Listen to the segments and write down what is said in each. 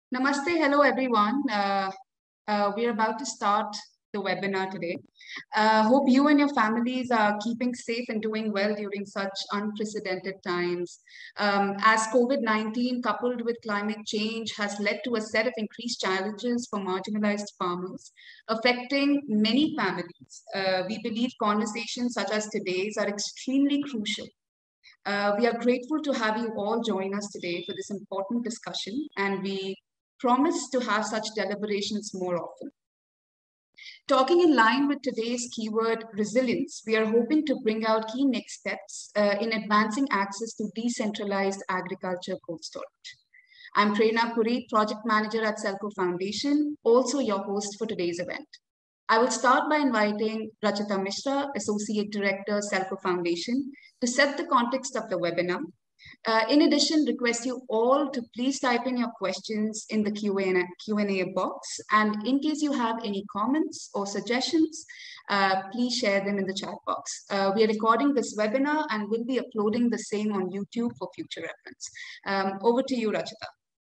Namaste, hello everyone. We are about to start the webinar today. Hope you and your families are keeping safe and doing well during such unprecedented times. As COVID-19 coupled with climate change has led to a set of increased challenges for marginalized farmers, affecting many families. We believe conversations such as today's are extremely crucial. We are grateful to have you all join us today for this important discussion, and we promise to have such deliberations more often. Talking in line with today's keyword resilience, we are hoping to bring out key next steps in advancing access to decentralized agriculture cold storage. I'm Prerna Puri, Project Manager at Selco Foundation, also your host for today's event. I will start by inviting Rachita Mishra, Associate Director, Selco Foundation, to set the context of the webinar. In addition, request you all to please type in your questions in the Q&A box. And in case you have any comments or suggestions, please share them in the chat box. We are recording this webinar and will be uploading the same on YouTube for future reference. Over to you, Rachita.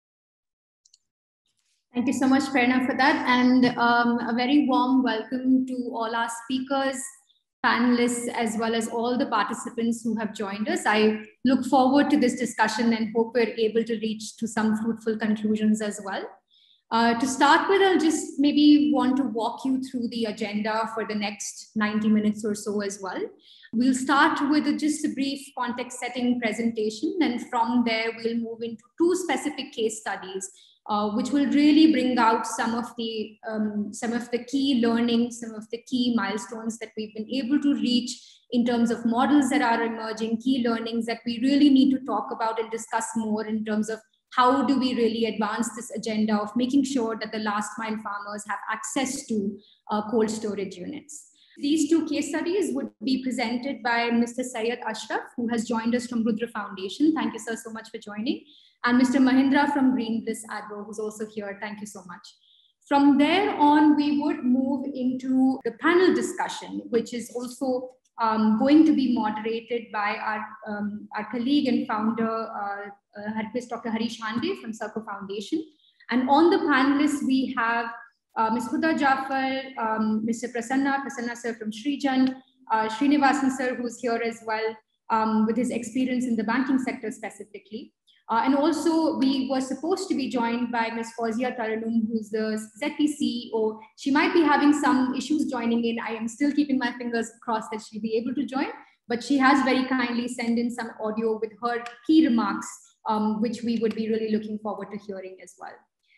Thank you so much, Prerna, for that. And a very warm welcome to all our speakers, panelists, as well as all the participants who have joined us. I look forward to this discussion and hope we're able to reach to some fruitful conclusions as well. To start with, I'll just maybe want to walk you through the agenda for the next 90 minutes or so as well. We'll start with just a brief context setting presentation, and from there we'll move into two specific case studies which will really bring out some of the key learnings, some of the key milestones that we've been able to reach in terms of models that are emerging, key learnings that we really need to talk about and discuss more in terms of how do we really advance this agenda of making sure that the last mile farmers have access to cold storage units. These two case studies would be presented by Mr. Syed Ashraf, who has joined us from Rudra Foundation. Thank you, sir, so much for joining. And Mr. Mahindra from Green Bliss Agro, who's also here. Thank you so much. From there on, we would move into the panel discussion, which is also going to be moderated by our colleague and founder, Dr. Harish Hande from Selco Foundation. And on the panelists, we have Ms. Huda Jafar, Mr. Prasanna sir from Srijan, Srinivasan sir, who's here as well with his experience in the banking sector specifically. And also, we were supposed to be joined by Ms. Fauzia Taranum, who's the ZP CEO. She might be having some issues joining in. I am still keeping my fingers crossed that she'll be able to join, but she has very kindly sent in some audio with her key remarks, which we would be really looking forward to hearing as well.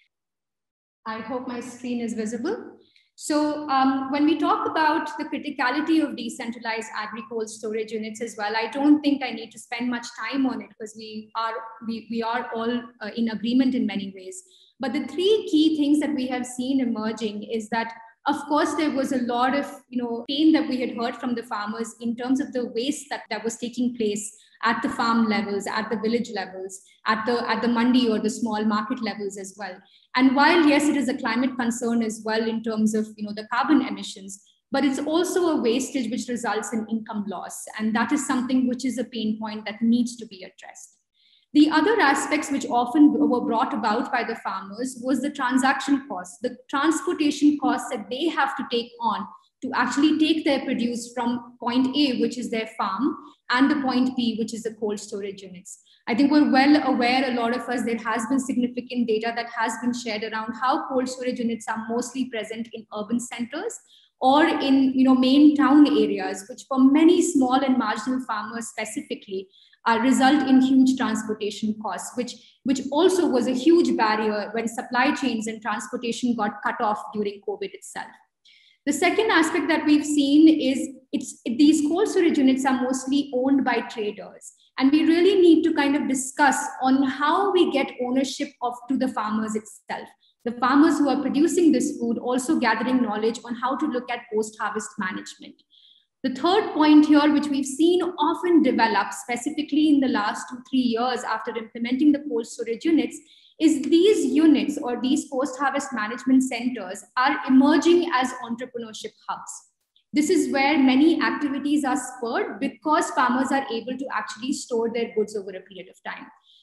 I hope my screen is visible. So when we talk about the criticality of decentralized agri-cold storage units as well, I don't think I need to spend much time on it because we are all in agreement in many ways. But the three key things that we have seen emerging is that, of course, there was a lot of pain that we had heard from the farmers in terms of the waste that was taking place at the farm levels, at the village levels, at the mandi or the small market levels as well. And while, yes, it is a climate concern as well in terms of the carbon emissions, but it's also a wastage which results in income loss. And that is something which is a pain point that needs to be addressed. The other aspects which often were brought about by the farmers was the transaction costs, the transportation costs that they have to take on to actually take their produce from point A, which is their farm, and the point B, which is the cold storage units. I think we're well aware, a lot of us, there has been significant data that has been shared around how cold storage units are mostly present in urban centers or in main town areas, which for many small and marginal farmers specifically result in huge transportation costs, which also was a huge barrier when supply chains and transportation got cut off during COVID itself. The second aspect that we've seen is these cold storage units are mostly owned by traders. And we really need to kind of discuss on how we get ownership to the farmers itself. The farmers who are producing this food also gathering knowledge on how to look at post-harvest management. The third point here, which we've seen often develop specifically in the last 2-3 years after implementing the cold storage units, is these units or these post-harvest management centers are emerging as entrepreneurship hubs. This is where many activities are spurred because farmers are able to actually store their goods over a period of time.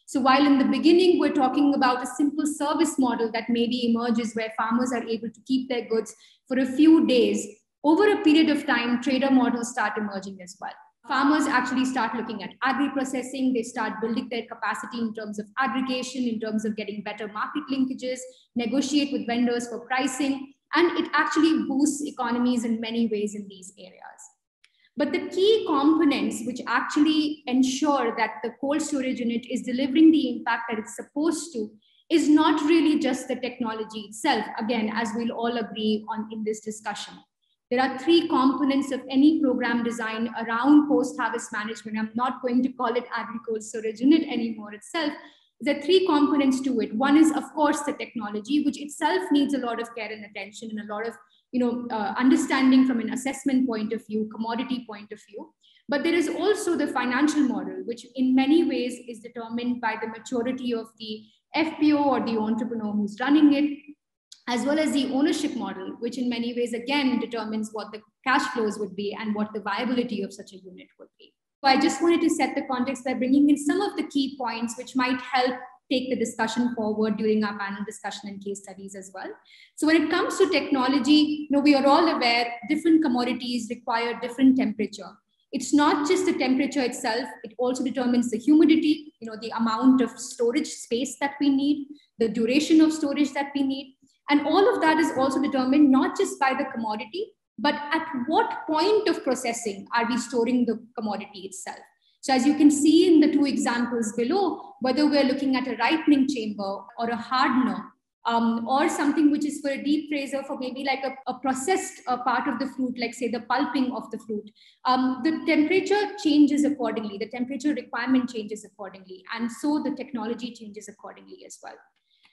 So while in the beginning, we're talking about a simple service model that maybe emerges where farmers are able to keep their goods for a few days, over a period of time, trader models start emerging as well. Farmers actually start looking at agri-processing. They start building their capacity in terms of aggregation, in terms of getting better market linkages, negotiate with vendors for pricing, and it actually boosts economies in many ways in these areas. But the key components which actually ensure that the cold storage unit is delivering the impact that it's supposed to is not really just the technology itself, again, as we'll all agree on in this discussion. There are three components of any program design around post-harvest management. I'm not going to call it agri-cold storage unit anymore itself. There are three components to it. One is, of course, the technology, which itself needs a lot of care and attention and a lot of understanding from an assessment point of view, commodity point of view. But there is also the financial model, which in many ways is determined by the maturity of the FPO or the entrepreneur who's running it, as well as the ownership model, which in many ways, again, determines what the cash flows would be and what the viability of such a unit would be. So I just wanted to set the context by bringing in some of the key points which might help take the discussion forward during our panel discussion and case studies as well. So when it comes to technology, we are all aware different commodities require different temperature. It's not just the temperature itself, it also determines the humidity, the amount of storage space that we need, the duration of storage that we need. And all of that is also determined not just by the commodity, but at what point of processing are we storing the commodity itself. So as you can see in the two examples below, whether we're looking at a ripening chamber or a hardener, or something which is for a deep freezer for maybe like a processed part of the fruit, like say the pulping of the fruit, the temperature changes accordingly, the temperature requirement changes accordingly, and so the technology changes accordingly as well.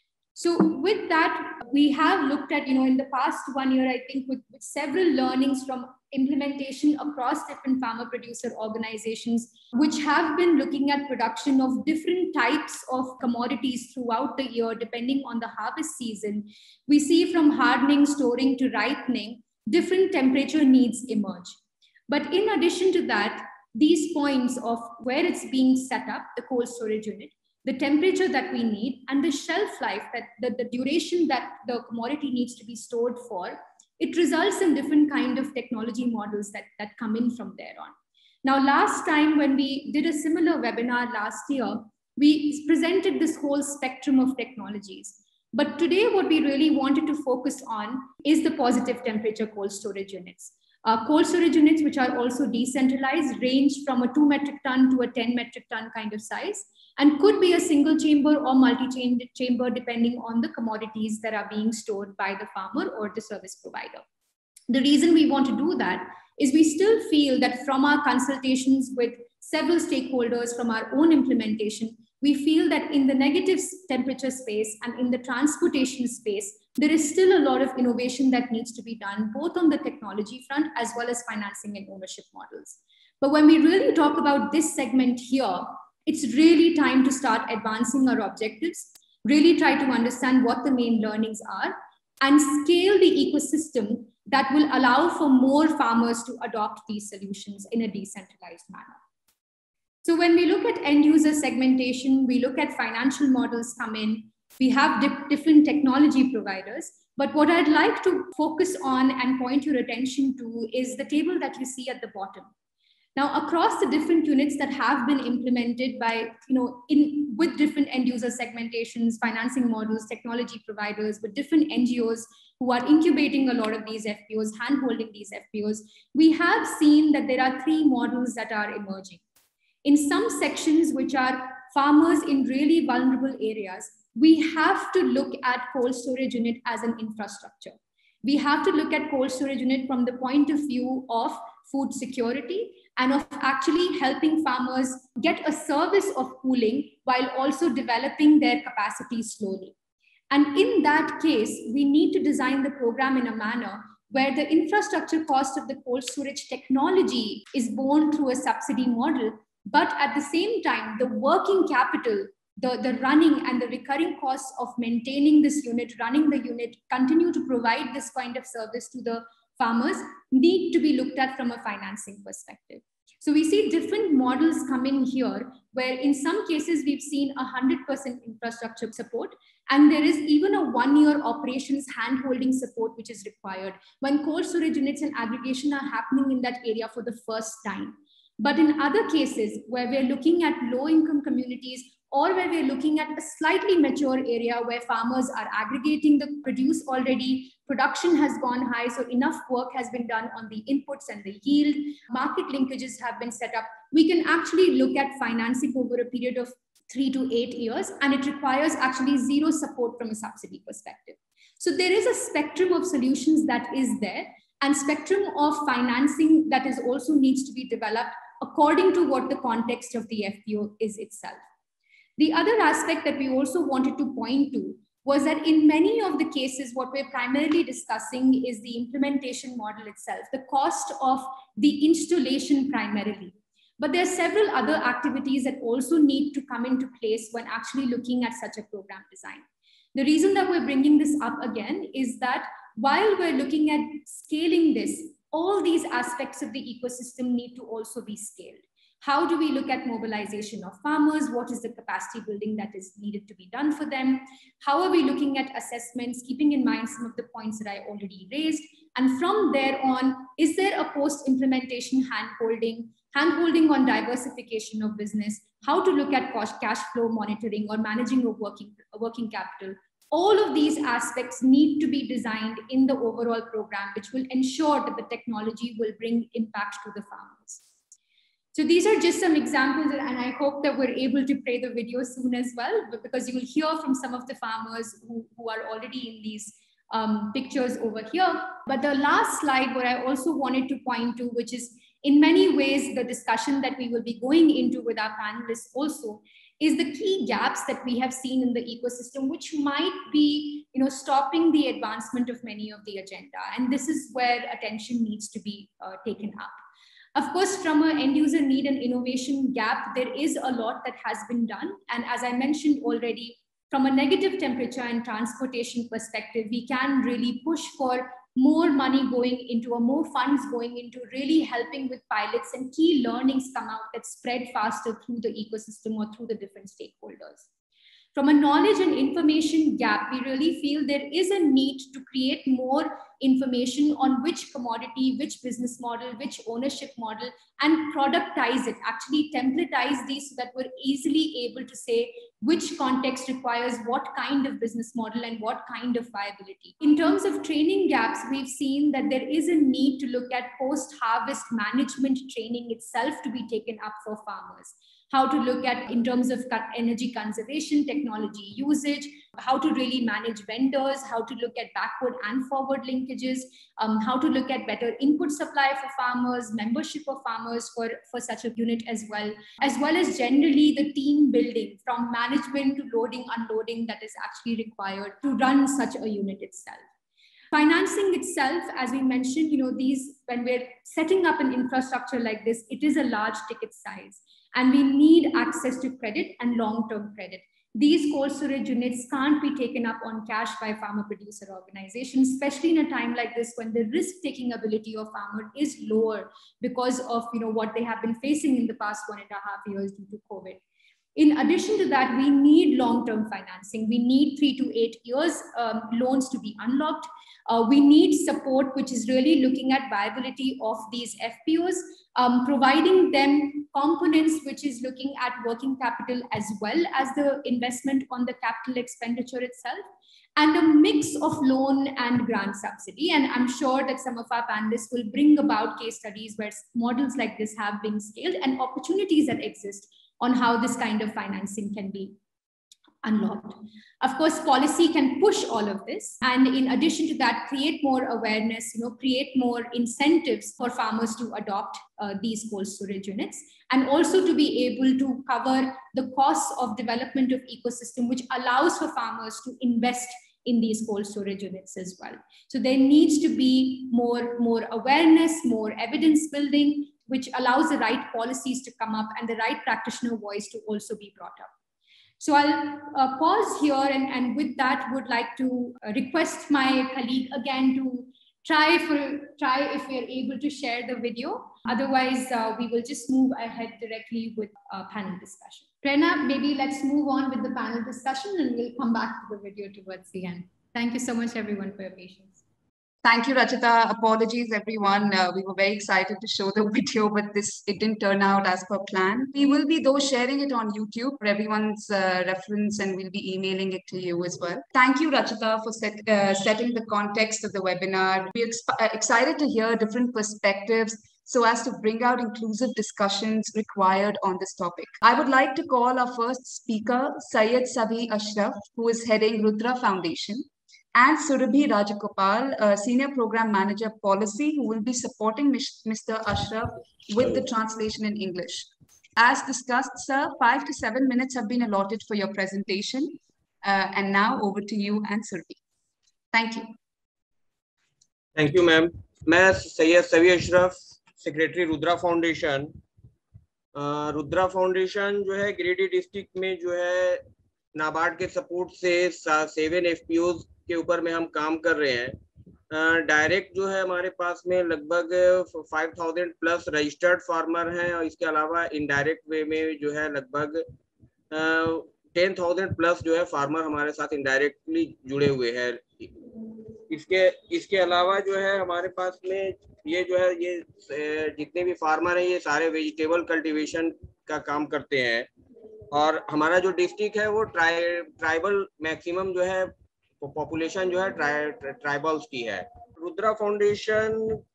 So with that, we have looked at, in the past 1 year, I think with several learnings from implementation across different farmer producer organizations, which have been looking at production of different types of commodities throughout the year, depending on the harvest season. We see from hardening, storing to ripening, different temperature needs emerge. But in addition to that, these points of where it's being set up, the cold storage unit, the temperature that we need, and the shelf life, that the duration that the commodity needs to be stored for, it results in different kind of technology models that come in from there on. Now, last time when we did a similar webinar last year, we presented this whole spectrum of technologies. But today, what we really wanted to focus on is the positive temperature cold storage units. Cold storage units, which are also decentralized, range from a 2 metric ton to a 10 metric ton kind of size, and could be a single chamber or multi-chamber depending on the commodities that are being stored by the farmer or the service provider. The reason we want to do that is we still feel that from our consultations with several stakeholders from our own implementation, we feel that in the negative temperature space and in the transportation space, there is still a lot of innovation that needs to be done, both on the technology front as well as financing and ownership models. But when we really talk about this segment here, it's really time to start advancing our objectives, really try to understand what the main learnings are, and scale the ecosystem that will allow for more farmers to adopt these solutions in a decentralized manner. So when we look at end user segmentation, we look at financial models come in, we have different technology providers, but what I'd like to focus on and point your attention to is the table that you see at the bottom. Now, across the different units that have been implemented by, with different end user segmentations, financing models, technology providers, with different NGOs who are incubating a lot of these FPOs, hand-holding these FPOs, we have seen that there are three models that are emerging. In some sections, which are farmers in really vulnerable areas, we have to look at cold storage unit as an infrastructure. We have to look at cold storage unit from the point of view of food security and of actually helping farmers get a service of cooling while also developing their capacity slowly. And in that case, we need to design the program in a manner where the infrastructure cost of the cold storage technology is borne through a subsidy model, but at the same time, the working capital, the running and the recurring costs of maintaining this unit, running the unit, continue to provide this kind of service to the farmers need to be looked at from a financing perspective. So we see different models come in here, where in some cases we've seen 100% infrastructure support, and there is even a 1-year operations hand-holding support which is required when cold storage units and aggregation are happening in that area for the first time. But in other cases where we're looking at low-income communities, or where we're looking at a slightly mature area where farmers are aggregating the produce already, production has gone high, so enough work has been done on the inputs and the yield, market linkages have been set up, we can actually look at financing over a period of 3 to 8 years, and it requires actually zero support from a subsidy perspective. So there is a spectrum of solutions that is there, and spectrum of financing that is also needs to be developed according to what the context of the FPO is itself. The other aspect that we also wanted to point to was that in many of the cases, what we're primarily discussing is the implementation model itself, the cost of the installation primarily. But there are several other activities that also need to come into place when actually looking at such a program design. The reason that we're bringing this up again is that while we're looking at scaling this, all these aspects of the ecosystem need to also be scaled. How do we look at mobilization of farmers? What is the capacity building that is needed to be done for them? How are we looking at assessments, keeping in mind some of the points that I already raised? And from there on, is there a post-implementation hand-holding on diversification of business, how to look at cash flow monitoring or managing a working capital? All of these aspects need to be designed in the overall program, which will ensure that the technology will bring impact to the farmers. So these are just some examples, and I hope that we're able to play the video soon as well, because you will hear from some of the farmers who are already in these pictures over here. But the last slide, what I also wanted to point to, which is in many ways the discussion that we will be going into with our panelists also, is the key gaps that we have seen in the ecosystem, which might be stopping the advancement of many of the agenda. And this is where attention needs to be taken up. Of course, from an end user need and innovation gap, there is a lot that has been done. And as I mentioned already, from a negative temperature and transportation perspective, we can really push for more money going into, or more funds going into really helping with pilots and key learnings come out that spread faster through the ecosystem or through the different stakeholders. From a knowledge and information gap, we really feel there is a need to create more information on which commodity, which business model, which ownership model, and productize it, actually templatize these so that we're easily able to say which context requires what kind of business model and what kind of viability. In terms of training gaps, we've seen that there is a need to look at post-harvest management training itself to be taken up for farmers. How to look at in terms of energy conservation, technology usage, how to really manage vendors, how to look at backward and forward linkages, how to look at better input supply for farmers, membership of farmers for such a unit as well as generally the team building from management to loading, unloading that is actually required to run such a unit itself. Financing itself, as we mentioned, when we're setting up an infrastructure like this, it is a large ticket size. And we need access to credit and long-term credit. These cold storage units can't be taken up on cash by farmer producer organizations, especially in a time like this when the risk-taking ability of farmer is lower because of what they have been facing in the past 1.5 years due to COVID. In addition to that, we need long-term financing. We need 3 to 8 years loans to be unlocked. We need support, which is really looking at viability of these FPOs, providing them components, which is looking at working capital as well as the investment on the capital expenditure itself, and a mix of loan and grant subsidy. And I'm sure that some of our panelists will bring about case studies where models like this have been scaled and opportunities that exist on how this kind of financing can be unlocked. Of course, policy can push all of this. And in addition to that, create more awareness, create more incentives for farmers to adopt these cold storage units, and also to be able to cover the costs of development of ecosystem, which allows for farmers to invest in these cold storage units as well. So there needs to be more awareness, more evidence building, which allows the right policies to come up and the right practitioner voice to also be brought up. So I'll pause here, and with that would like to request my colleague again to try if we are able to share the video. Otherwise, we will just move ahead directly with panel discussion. Prerna, maybe let's move on with the panel discussion and we'll come back to the video towards the end. Thank you so much, everyone, for your patience. Thank you, Rachita. Apologies, everyone. We were very excited to show the video, but it didn't turn out as per plan. We will be, though, sharing it on YouTube for everyone's reference, and we'll be emailing it to you as well. Thank you, Rachita, for setting the context of the webinar. We're excited to hear different perspectives so as to bring out inclusive discussions required on this topic. I would like to call our first speaker, Syed Sabi Ashraf, who is heading Rudra Foundation, and Surabhi Rajagopal, Senior Program Manager Policy, who will be supporting Mr. Ashraf with the translation in English. As discussed, sir, 5 to 7 minutes have been allotted for your presentation. And now over to you and Surabhi. Thank you. Thank you, ma'am. मैं Syed Savi Ashraf, secretary Rudra foundation. Rudra foundation जो है Giridih district में जो है नाबार्ड के support से 7 FPOs के ऊपर में हम काम कर रहे हैं। डायरेक्ट जो है हमारे पास में लगभग 5000 प्लस रजिस्टर्ड फार्मर हैं और इसके अलावा इनडायरेक्ट वे में जो है लगभग 10,000 प्लस जो है फार्मर हमारे साथ इनडायरेक्टली जुड़े हुए हैं। इसके अलावा जो है हमारे पास में ये जो है ये जितने भी फार्मर हैं ये सारे वेजिटेबल कल्टीवेशन का काम करते हैं और हमारा जो डिस्ट्रिक्ट है वो ट्राइबल मैक्सिमम जो है पॉपुलेशन जो है ट्राइबल्स की है। रुद्रा फाउंडेशन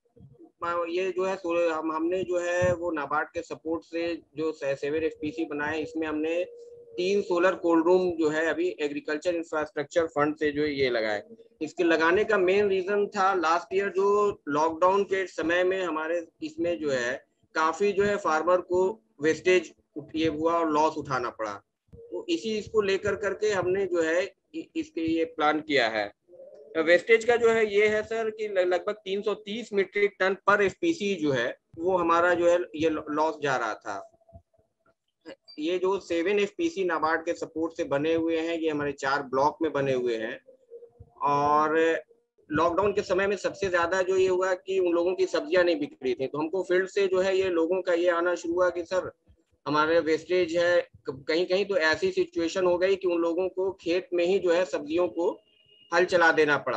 ये जो है हमने जो है वो नाबार्ड के सपोर्ट से जो 7 FPC बनाए, इसमें हमने 3 सोलर कोल्ड रूम जो है अभी एग्रीकल्चर इंफ्रास्ट्रक्चर फंड से जो ये लगाए। इसके लगाने का मेन रीजन था लास्ट ईयर जो लॉकडाउन के समय में हमारे इसमें जो है काफी जो है फार्मर को वेस्टेज ये हुआ और लॉस उठाना पड़ा, तो इसको लेकर करके हमने जो है इसके ये प्लान किया है। वेस्टेज का जो है ये है सर कि लगभग 330 मीट्रिक टन पर FPC जो है वो हमारा जो है ये लॉस जा रहा था। ये जो 7 FPC नाबार्ड के सपोर्ट से बने हुए हैं, ये हमारे 4 ब्लॉक में बने हुए हैं और लॉकडाउन के समय में सबसे ज्यादा जो ये हुआ कि उन लोगों की सब्जियां नहीं बिक रही थी, तो हमको फील्ड से जो है ये लोगों का ये आना शुरू हुआ कि सर हमारे वेस्टेज है, कहीं कहीं तो ऐसी सिचुएशन हो गई कि उन लोगों को खेत में ही जो है सब्जियों को हल चला देना पड़ा।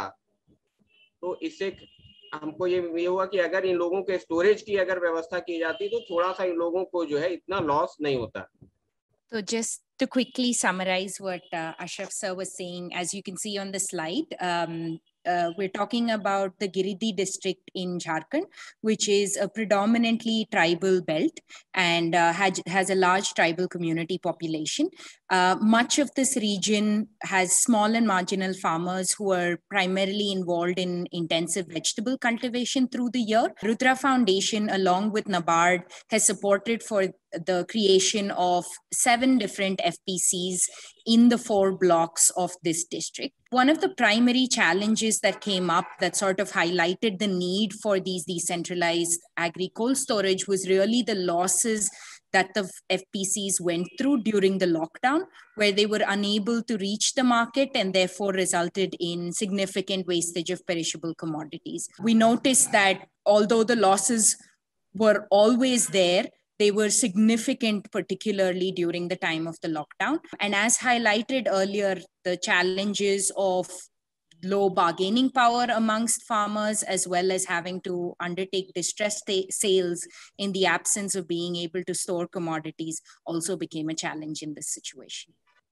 तो इससे हमको ये हुआ कि अगर इन लोगों के स्टोरेज की अगर व्यवस्था की जाती तो थोड़ा सा इन लोगों को जो है इतना लॉस नहीं होता। So just to quickly summarize what Ashraf sir was saying, as you can see on the slide, we're talking about the Giridih district in Jharkhand, which is a predominantly tribal belt and has a large tribal community population. Much of this region has small and marginal farmers who are primarily involved in intensive vegetable cultivation through the year. Rudra Foundation, along with NABARD, has supported for the creation of 7 different FPCs in the 4 blocks of this district. One of the primary challenges that came up that sort of highlighted the need for these decentralized agri-cold storage was really the losses that the FPCs went through during the lockdown, where they were unable to reach the market and therefore resulted in significant wastage of perishable commodities. We noticed that although the losses were always there, they were significant, particularly during the time of the lockdown. And as highlighted earlier, the challenges of low bargaining power amongst farmers, as well as having to undertake distressed sales in the absence of being able to store commodities, also became a challenge in this situation.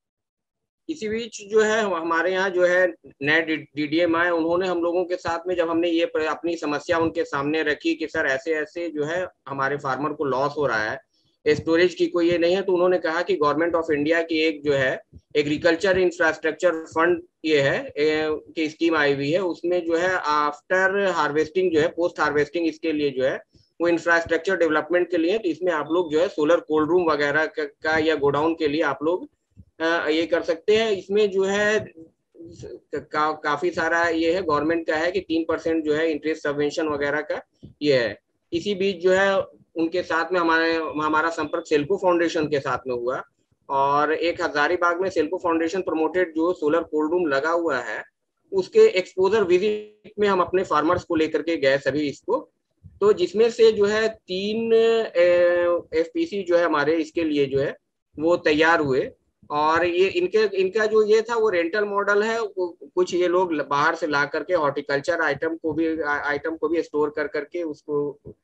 इसी बीच जो है हमारे यहाँ जो है नए DDM आए, उन्होंने हम लोगों के साथ में जब हमने ये अपनी समस्या उनके सामने रखी कि सर ऐसे ऐसे जो है हमारे फार्मर को लॉस हो रहा है, स्टोरेज की कोई ये नहीं है, तो उन्होंने कहा कि गवर्नमेंट ऑफ इंडिया की एक जो है एग्रीकल्चर इंफ्रास्ट्रक्चर फंड ये है की स्कीम आई हुई है, उसमें जो है आफ्टर हार्वेस्टिंग जो है पोस्ट हार्वेस्टिंग इसके लिए जो है वो इंफ्रास्ट्रक्चर डेवलपमेंट के लिए, तो इसमें आप लोग जो है सोलर कोल्ड रूम वगैरह का या गोडाउन के लिए आप लोग ये कर सकते हैं। इसमें जो है काफी सारा ये है गवर्नमेंट का है कि 3% जो है इंटरेस्ट सबवेंशन वगैरह का ये है। इसी बीच जो है उनके साथ में हमारा संपर्क सेल्को फाउंडेशन के साथ में हुआ और एक हजारीबाग में सेल्को फाउंडेशन प्रमोटेड जो सोलर कोल्ड रूम लगा हुआ है उसके एक्सपोजर विजिट में हम अपने फार्मर्स को लेकर के गए सभी इसको, तो जिसमें से जो है 3 FPC जो है हमारे इसके लिए जो है वो तैयार हुए। और ये इनका जो ये था वो रेंटल मॉडल है, कुछ ये लोग बाहर से ला करके हॉर्टिकल्चर आइटम को भी स्टोर कर करके उसको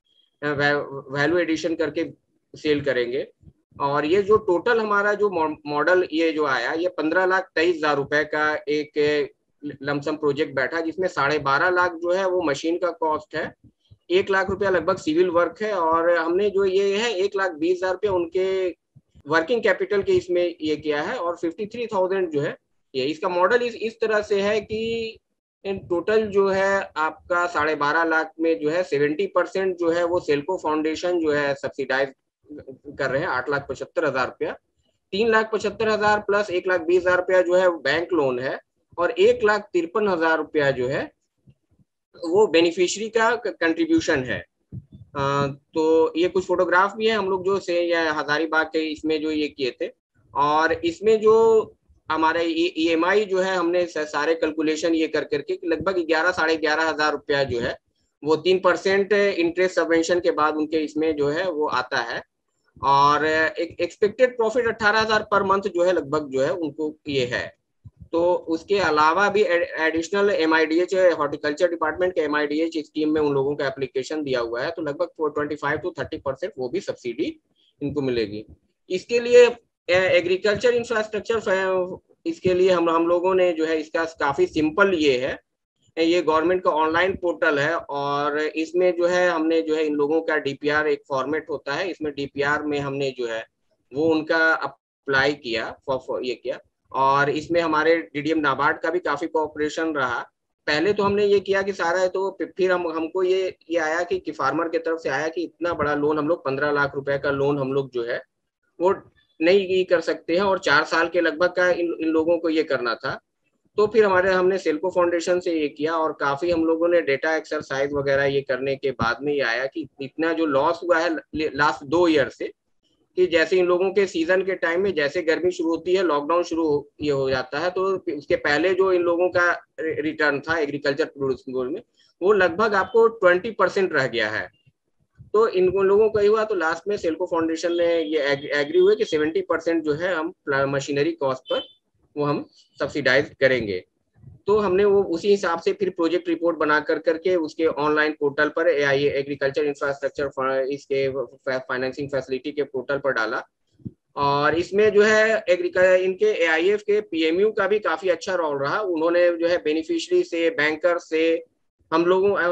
वैल्यू एडिशन करके सेल करेंगे। और ये जो टोटल हमारा जो मॉडल ये जो आया, ये 15,23,000 रुपए का एक लमसम प्रोजेक्ट बैठा, जिसमें 12.5 लाख जो है वो मशीन का कॉस्ट है, 1 लाख रुपया लगभग सिविल वर्क है, और हमने जो ये है 1,20,000 रुपया उनके वर्किंग कैपिटल के इसमें ये किया है, और 53,000 जो है ये इसका मॉडल इस तरह से है कि इन टोटल जो है आपका 12.5 लाख में जो है 70% जो है वो सेल्को फाउंडेशन जो है सब्सिडाइज कर रहे हैं, 8,75,000 रुपया, 3,75,000 प्लस 1,20,000 रुपया जो है बैंक लोन है, और 1,53,000 रुपया जो है वो बेनिफिशियरी का कंट्रीब्यूशन है। तो ये कुछ फोटोग्राफ भी है हम लोग जो से हजारीबाग के इसमें जो ये किए थे, और इसमें जो हमारे EMI जो है हमने सारे कैलकुलेशन ये कर करके लगभग 11,500 रुपया जो है वो 3% इंटरेस्ट सबवेंशन के बाद उनके इसमें जो है वो आता है, और एक एक्सपेक्टेड प्रॉफिट 18,000 पर मंथ जो है लगभग जो है उनको ये है। तो उसके अलावा भी एडिशनल MIDH हॉर्टिकल्चर डिपार्टमेंट के MIDH स्कीम में उन लोगों का एप्लीकेशन दिया हुआ है, तो लगभग 25 to 30% वो भी सब्सिडी इनको मिलेगी। इसके लिए एग्रीकल्चर इंफ्रास्ट्रक्चर, इसके लिए हम लोगों ने जो है इसका काफी सिंपल ये है, ये गवर्नमेंट का ऑनलाइन पोर्टल है, और इसमें जो है हमने जो है इन लोगों का DPR एक फॉर्मेट होता है, इसमें DPR में हमने जो है वो उनका अप्लाई किया ये किया, और इसमें हमारे DDM नाबार्ड का भी काफी कोऑपरेशन रहा। पहले तो हमने ये किया कि सारा है, तो फिर हमको ये आया कि फार्मर की तरफ से आया कि इतना बड़ा लोन हम लोग 15 लाख रुपए का लोन हम लोग जो है वो नहीं कर सकते हैं, और 4 साल के लगभग का इन लोगों को ये करना था। तो फिर हमने सेल्को फाउंडेशन से ये किया, और काफी हम लोगों ने डेटा एक्सरसाइज वगैरह ये करने के बाद में ये आया कि इतना जो लॉस हुआ है लास्ट 2 ईयर से, कि जैसे इन लोगों के सीजन के टाइम में जैसे गर्मी शुरू होती है, लॉकडाउन शुरू ये हो जाता है, तो उसके पहले जो इन लोगों का रिटर्न था एग्रीकल्चर प्रोड्यूसिंग गोल्ड में वो लगभग आपको 20% रह गया है। तो इन लोगों का ही हुआ, तो लास्ट में सेल्को फाउंडेशन ने ये एग्री हुए कि 70% जो है हम मशीनरी कॉस्ट पर वो हम सब्सिडाइज करेंगे। तो हमने वो उसी हिसाब से फिर प्रोजेक्ट रिपोर्ट बना करके उसके ऑनलाइन पोर्टल पर एग्रीकल्चर इंफ्रास्ट्रक्चर इसके फाइनेंसिंग फैसिलिटी के पोर्टल पर डाला, और इसमें जो है इनके AIF के PMU का भी काफी अच्छा रोल रहा। उन्होंने जो है बेनिफिशियरी से, बैंकर से, हम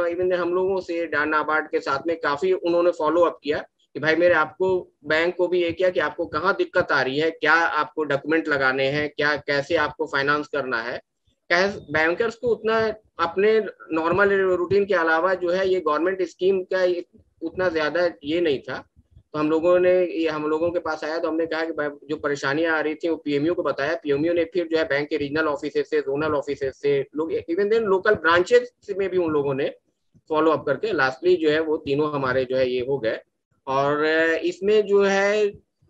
लोगों से नाबार्ड के साथ में काफी उन्होंने फॉलो अप किया कि भाई मेरे आपको बैंक को भी ये किया कि आपको कहाँ दिक्कत आ रही है, क्या आपको डॉक्यूमेंट लगाने हैं, क्या कैसे आपको फाइनेंस करना है। बैंकर्स को उतना अपने नॉर्मल रूटीन के अलावा जो है ये गवर्नमेंट स्कीम का उतना ज्यादा ये नहीं था, तो हम लोगों के पास आया, तो हमने कहा कि जो परेशानियां आ रही थी वो PMU को बताया। PMU ने फिर जो है बैंक के रीजनल ऑफिसेस से, जोनल ऑफिसेस से लोग, इवन देन लोकल ब्रांचेस में भी उन लोगों ने फॉलो अप करके लास्टली जो है वो तीनों हमारे जो है ये हो गए। और इसमें जो है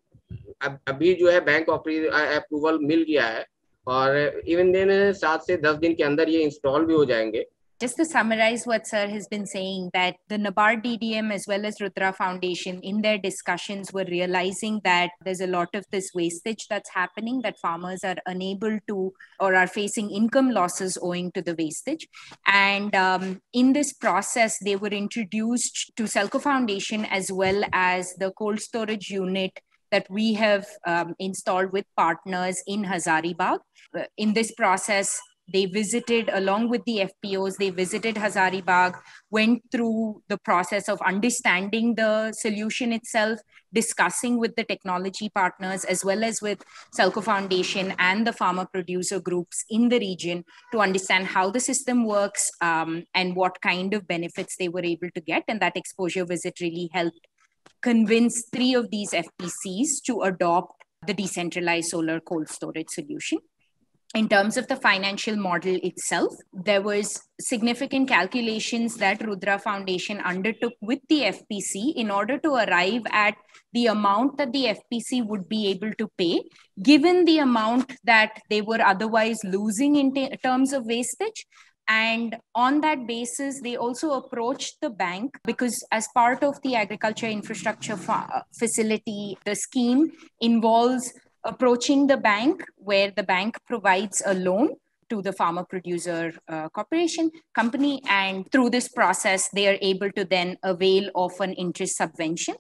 अभी जो है बैंक अप्रूवल मिल गया है, और इवन देन 7 से 10 दिन के अंदर ये इंस्टॉल भी हो जाएंगे। Just to summarize what Sir has been saying, that the NABARD DDM as well as Rudra Foundation in their discussions were realizing that there's a lot of this wastage that's happening, that farmers are unable to or are facing income losses owing to the wastage. And in this process, they were introduced to Selco Foundation as well as the cold storage unit that we have installed with partners in Hazaribagh. In this process, they visited, along with the FPOs, they visited Hazaribagh, went through the process of understanding the solution itself, discussing with the technology partners, as well as with Selco Foundation and the farmer producer groups in the region to understand how the system works and what kind of benefits they were able to get. And that exposure visit really helped convince 3 of these FPCs to adopt the decentralized solar cold storage solution. in terms of the financial model itself, there was significant calculations that Rudra Foundation undertook with the FPC in order to arrive at the amount that the FPC would be able to pay, given the amount that they were otherwise losing in terms of wastage. And on that basis, they also approached the bank, because as part of the agriculture infrastructure facility, the scheme involves approaching the bank, where the bank provides a loan to the farmer producer corporation company. And through this process, they are able to then avail of an interest subvention.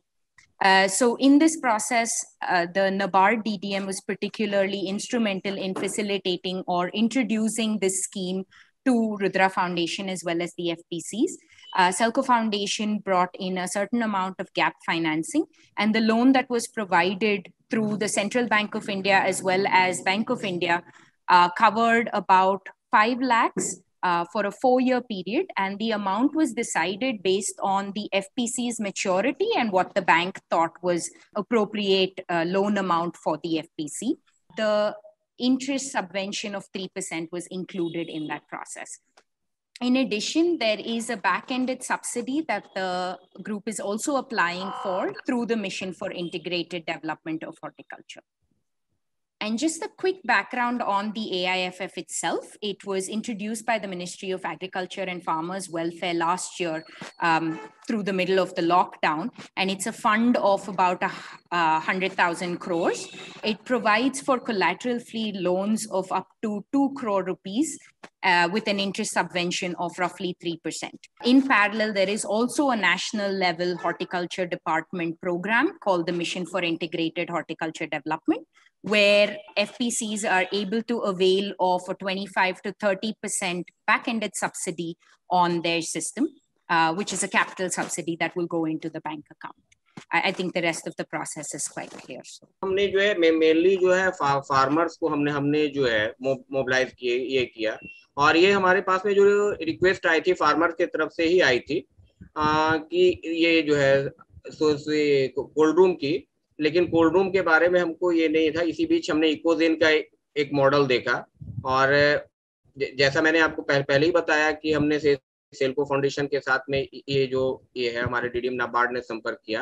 So in this process, the NABARD DDM was particularly instrumental in facilitating or introducing this scheme to Rudra Foundation as well as the FPCs. Selco Foundation brought in a certain amount of gap financing, and the loan that was provided through the Central Bank of India as well as Bank of India covered about 5 lakhs for a 4-year period. And the amount was decided based on the FPC's maturity and what the bank thought was appropriate loan amount for the FPC. The interest subvention of 3% was included in that process. In addition, there is a back-ended subsidy that the group is also applying for through the Mission for Integrated Development of Horticulture. And just a quick background on the AIFF itself. It was introduced by the Ministry of Agriculture and Farmers Welfare last year through the middle of the lockdown. And it's a fund of about 100,000 crores. It provides for collateral-free loans of up to 2 crore rupees with an interest subvention of roughly 3%. In parallel, there is also a national level horticulture department program called the Mission for Integrated Horticulture Development, where FPCs are able to avail of a 25 to 30% back-ended subsidy on their system, which is a capital subsidy that will go into the bank account. I think the rest of the process is quite clear. So हमने जो है mainly जो है farmers को हमने जो है mobilise किया और ये हमारे पास में जो रिक्वेस्ट आई थी फार्मर्स की तरफ से ही आई थी कि ये जो है कोल्ड रूम की, लेकिन कोल्ड रूम के बारे में हमको ये नहीं था। इसी बीच हमने इकोजेन का एक मॉडल देखा और जैसा मैंने आपको पहले ही बताया कि हमने सेल्को फाउंडेशन के साथ में ये है हमारे डीडीएम नाबार्ड ने संपर्क किया।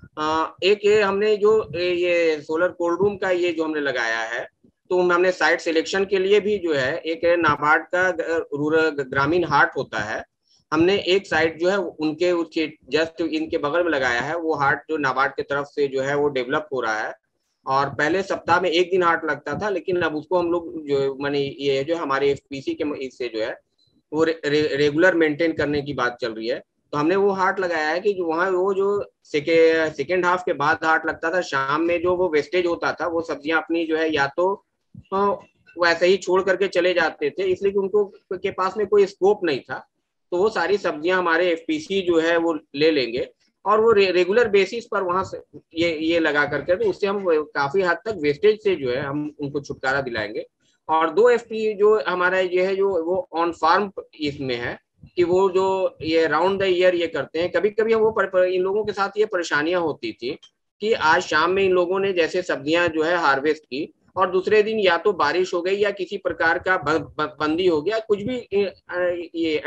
एक ये हमने जो ये सोलर कोल्ड रूम का ये जो हमने लगाया है, तो हमने साइट सिलेक्शन के लिए भी जो है एक नाबार्ड का रूरल ग्रामीण हाट होता है, हमने एक साइट जो है उनके जस्ट इनके बगल में लगाया है। वो हाट जो नाबार्ड की तरफ से जो है वो डेवलप हो रहा है और पहले सप्ताह में 1 दिन हाट लगता था, लेकिन अब उसको हम लोग जो माने ये जो हमारे एफपीसी के इससे जो है वो रेगुलर मेंटेन करने की बात चल रही है। तो हमने वो हाट लगाया है कि जो वहाँ वो जो सेकेंड हाफ के बाद हाट लगता था, शाम में जो वो वेस्टेज होता था वो सब्जियां अपनी जो है या तो वैसे ही छोड़ करके चले जाते थे, इसलिए कि उनको के पास में कोई स्कोप नहीं था। तो वो सारी सब्जियां हमारे एफपीसी जो है वो ले लेंगे और वो रेगुलर बेसिस पर वहां से ये लगा करके, तो उससे हम काफी हद तक वेस्टेज से जो है हम उनको छुटकारा दिलाएंगे। और 2 एफपी जो हमारा ये है जो वो ऑन फार्म इसमें है कि वो जो ये राउंड द ईयर ये करते हैं। कभी कभी वो इन लोगों के साथ ये परेशानियां होती थी कि आज शाम में इन लोगों ने जैसे सब्जियां जो है हार्वेस्ट की और दूसरे दिन या तो बारिश हो गई या किसी प्रकार का बंदी हो गया, कुछ भी ये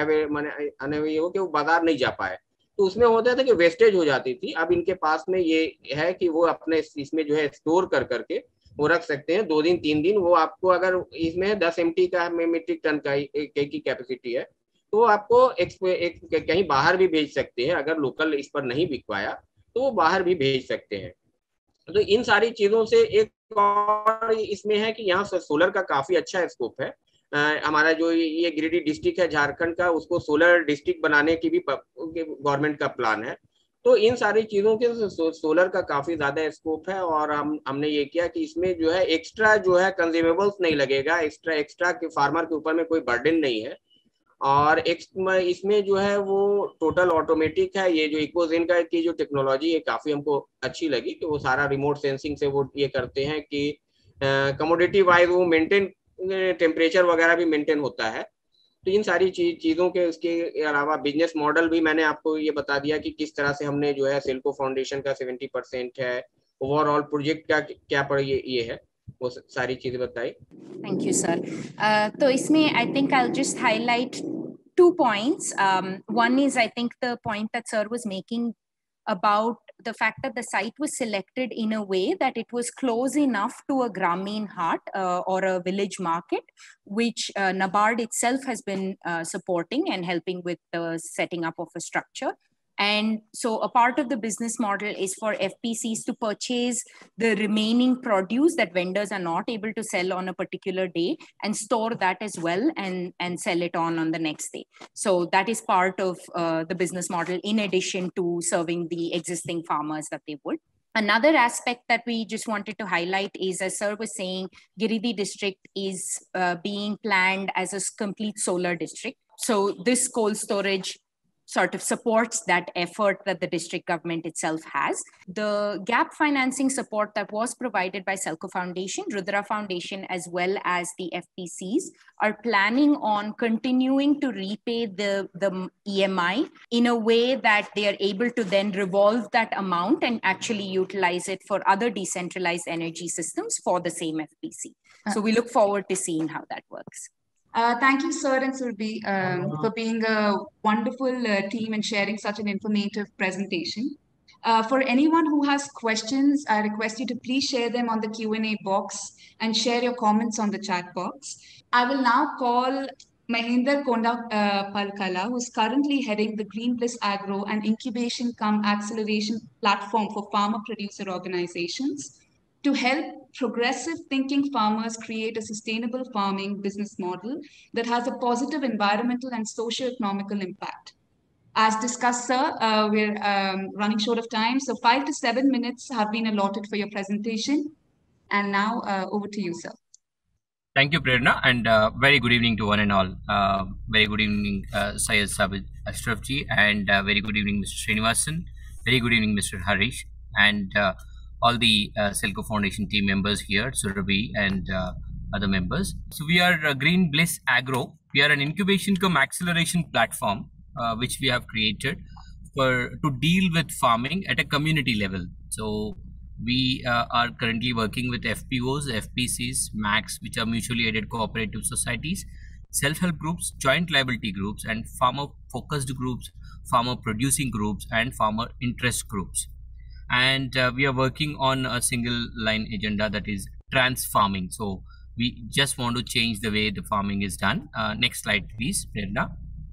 हो कि वो बाजार नहीं जा पाए, तो उसमें होता था कि वेस्टेज हो जाती थी। अब इनके पास में ये है कि वो अपने इसमें जो है स्टोर कर करके वो रख सकते हैं 2 दिन 3 दिन। वो आपको अगर इसमें 10 MT का मीट्रिक टन का की कैपेसिटी है, तो वो आपको कहीं बाहर भी भेज सकते हैं। अगर लोकल इस पर नहीं बिक पाया तो वो बाहर भी भेज सकते हैं। तो इन सारी चीजों से एक और इसमें है कि यहाँ सोलर का काफी अच्छा स्कोप है। हमारा जो ये गिरिडीह डिस्ट्रिक्ट है झारखंड का, उसको सोलर डिस्ट्रिक्ट बनाने की भी गवर्नमेंट का प्लान है। तो इन सारी चीजों के सोलर का काफी ज्यादा स्कोप है और हमने ये किया कि इसमें जो है एक्स्ट्रा जो है कंज्यूमेबल्स नहीं लगेगा, एक्स्ट्रा के फार्मर के ऊपर में कोई बर्डन नहीं है। और इसमें जो है वो टोटल ऑटोमेटिक है। ये जो इकोजेन का की जो टेक्नोलॉजी है काफी हमको अच्छी लगी कि वो सारा रिमोट सेंसिंग से वो ये करते हैं कि कमोडिटी वाइज वो मेंटेन टेम्परेचर वगैरह भी मेंटेन होता है। तो इन सारी चीजों के उसके अलावा बिजनेस मॉडल भी मैंने आपको ये बता दिया कि किस तरह से हमने जो है सेल्को फाउंडेशन का 70% है, ओवरऑल प्रोजेक्ट का क्या पर ये है। वो सारी चीजें बताई। Thank you, sir. So, isme, I think I'll just highlight 2 points. One is, I think, the point that sir was making about the fact that the site was selected in a way that it was close enough to a Grameen Haat or a village market, which NABARD itself has been supporting and helping with the setting up of a structure. And so a part of the business model is for FPCs to purchase the remaining produce that vendors are not able to sell on a particular day and store that as well and sell it on the next day. So that is part of the business model in addition to serving the existing farmers that they would. Another aspect that we just wanted to highlight is, as sir was saying, Giridih district is being planned as a complete solar district. So this cold storage sort of supports that effort that the district government itself has. The gap financing support that was provided by Selco Foundation, Rudra Foundation, as well as the FPCs are planning on continuing to repay the EMI in a way that they are able to then revolve that amount and actually utilize it for other decentralized energy systems for the same FPC. So we look forward to seeing how that works. Thank you, Sir and Surbhi, for being a wonderful team and sharing such an informative presentation. For anyone who has questions, I request you to please share them on the Q&A box and share your comments on the chat box. I will now call Mahinder Konda Palkala, who is currently heading the Green Bliss Agro and Incubation cum Acceleration Platform for Farmer Producer Organizations, to help progressive thinking farmers create a sustainable farming business model that has a positive environmental and socio-economical impact. As discussed, sir, we're running short of time, so 5 to 7 minutes have been allotted for your presentation. And now over to you, sir. Thank you, Prerna, and very good evening to one and all. Very good evening, Syed Sabit Ashrafji, and very good evening, Mr. Srinivasan. Very good evening, Mr. Harish, and all the Selco Foundation team members here, Surabhi and other members. So we are Green Bliss Agro. We are an incubation cum acceleration platform which we have created to deal with farming at a community level. So we are currently working with FPOs, FPCs, MACs, which are mutually aided cooperative societies, self-help groups, joint liability groups, and farmer-focused groups, farmer-producing groups, and farmer interest groups. And we are working on a single line agenda, that is trans farming. So we just want to change the way the farming is done. Next slide, please, Prerna.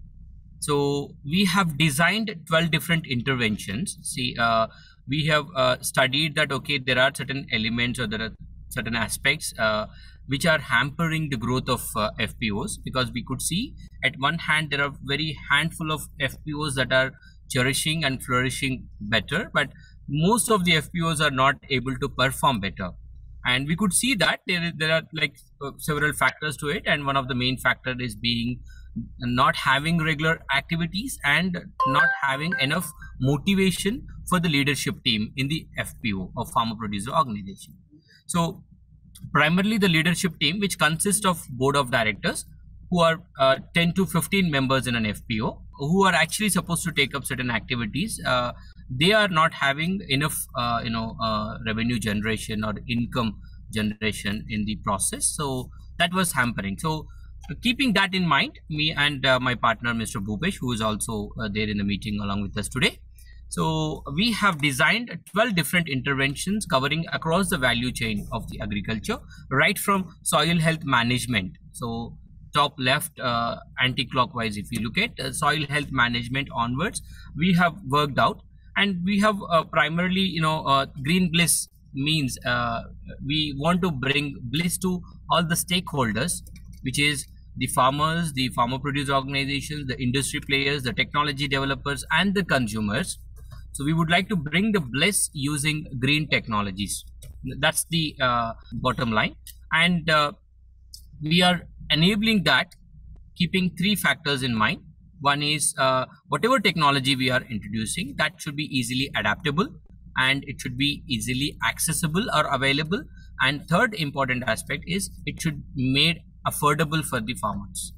So we have designed 12 different interventions. See, we have studied that, okay, there are certain elements or there are certain aspects which are hampering the growth of FPOs, because we could see at one hand there are very handful of FPOs that are cherishing and flourishing better, but most of the FPOs are not able to perform better. And we could see that there are like several factors to it, and one of the main factor is being not having regular activities and not having enough motivation for the leadership team in the FPO or farmer producer organization. So primarily the leadership team, which consists of board of directors who are 10 to 15 members in an FPO, who are actually supposed to take up certain activities, they are not having enough revenue generation or income generation in the process. So that was hampering. So keeping that in mind, me and my partner, Mr. Bhupesh, who is also there in the meeting along with us today. So we have designed 12 different interventions covering across the value chain of the agriculture, right from soil health management. So top left, anti-clockwise, if you look at soil health management onwards, we have worked out, and we have primarily, Green Bliss means we want to bring bliss to all the stakeholders, which is the farmers, the farmer producer organizations, the industry players, the technology developers, and the consumers. So we would like to bring the bliss using green technologies. That's the bottom line. And we are enabling that, keeping 3 factors in mind. One is whatever technology we are introducing, that should be easily adaptable and it should be easily accessible or available. And third important aspect is it should be made affordable for the farmers.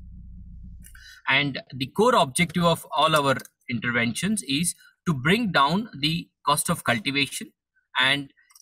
And the core objective of all our interventions is to bring down the cost of cultivation and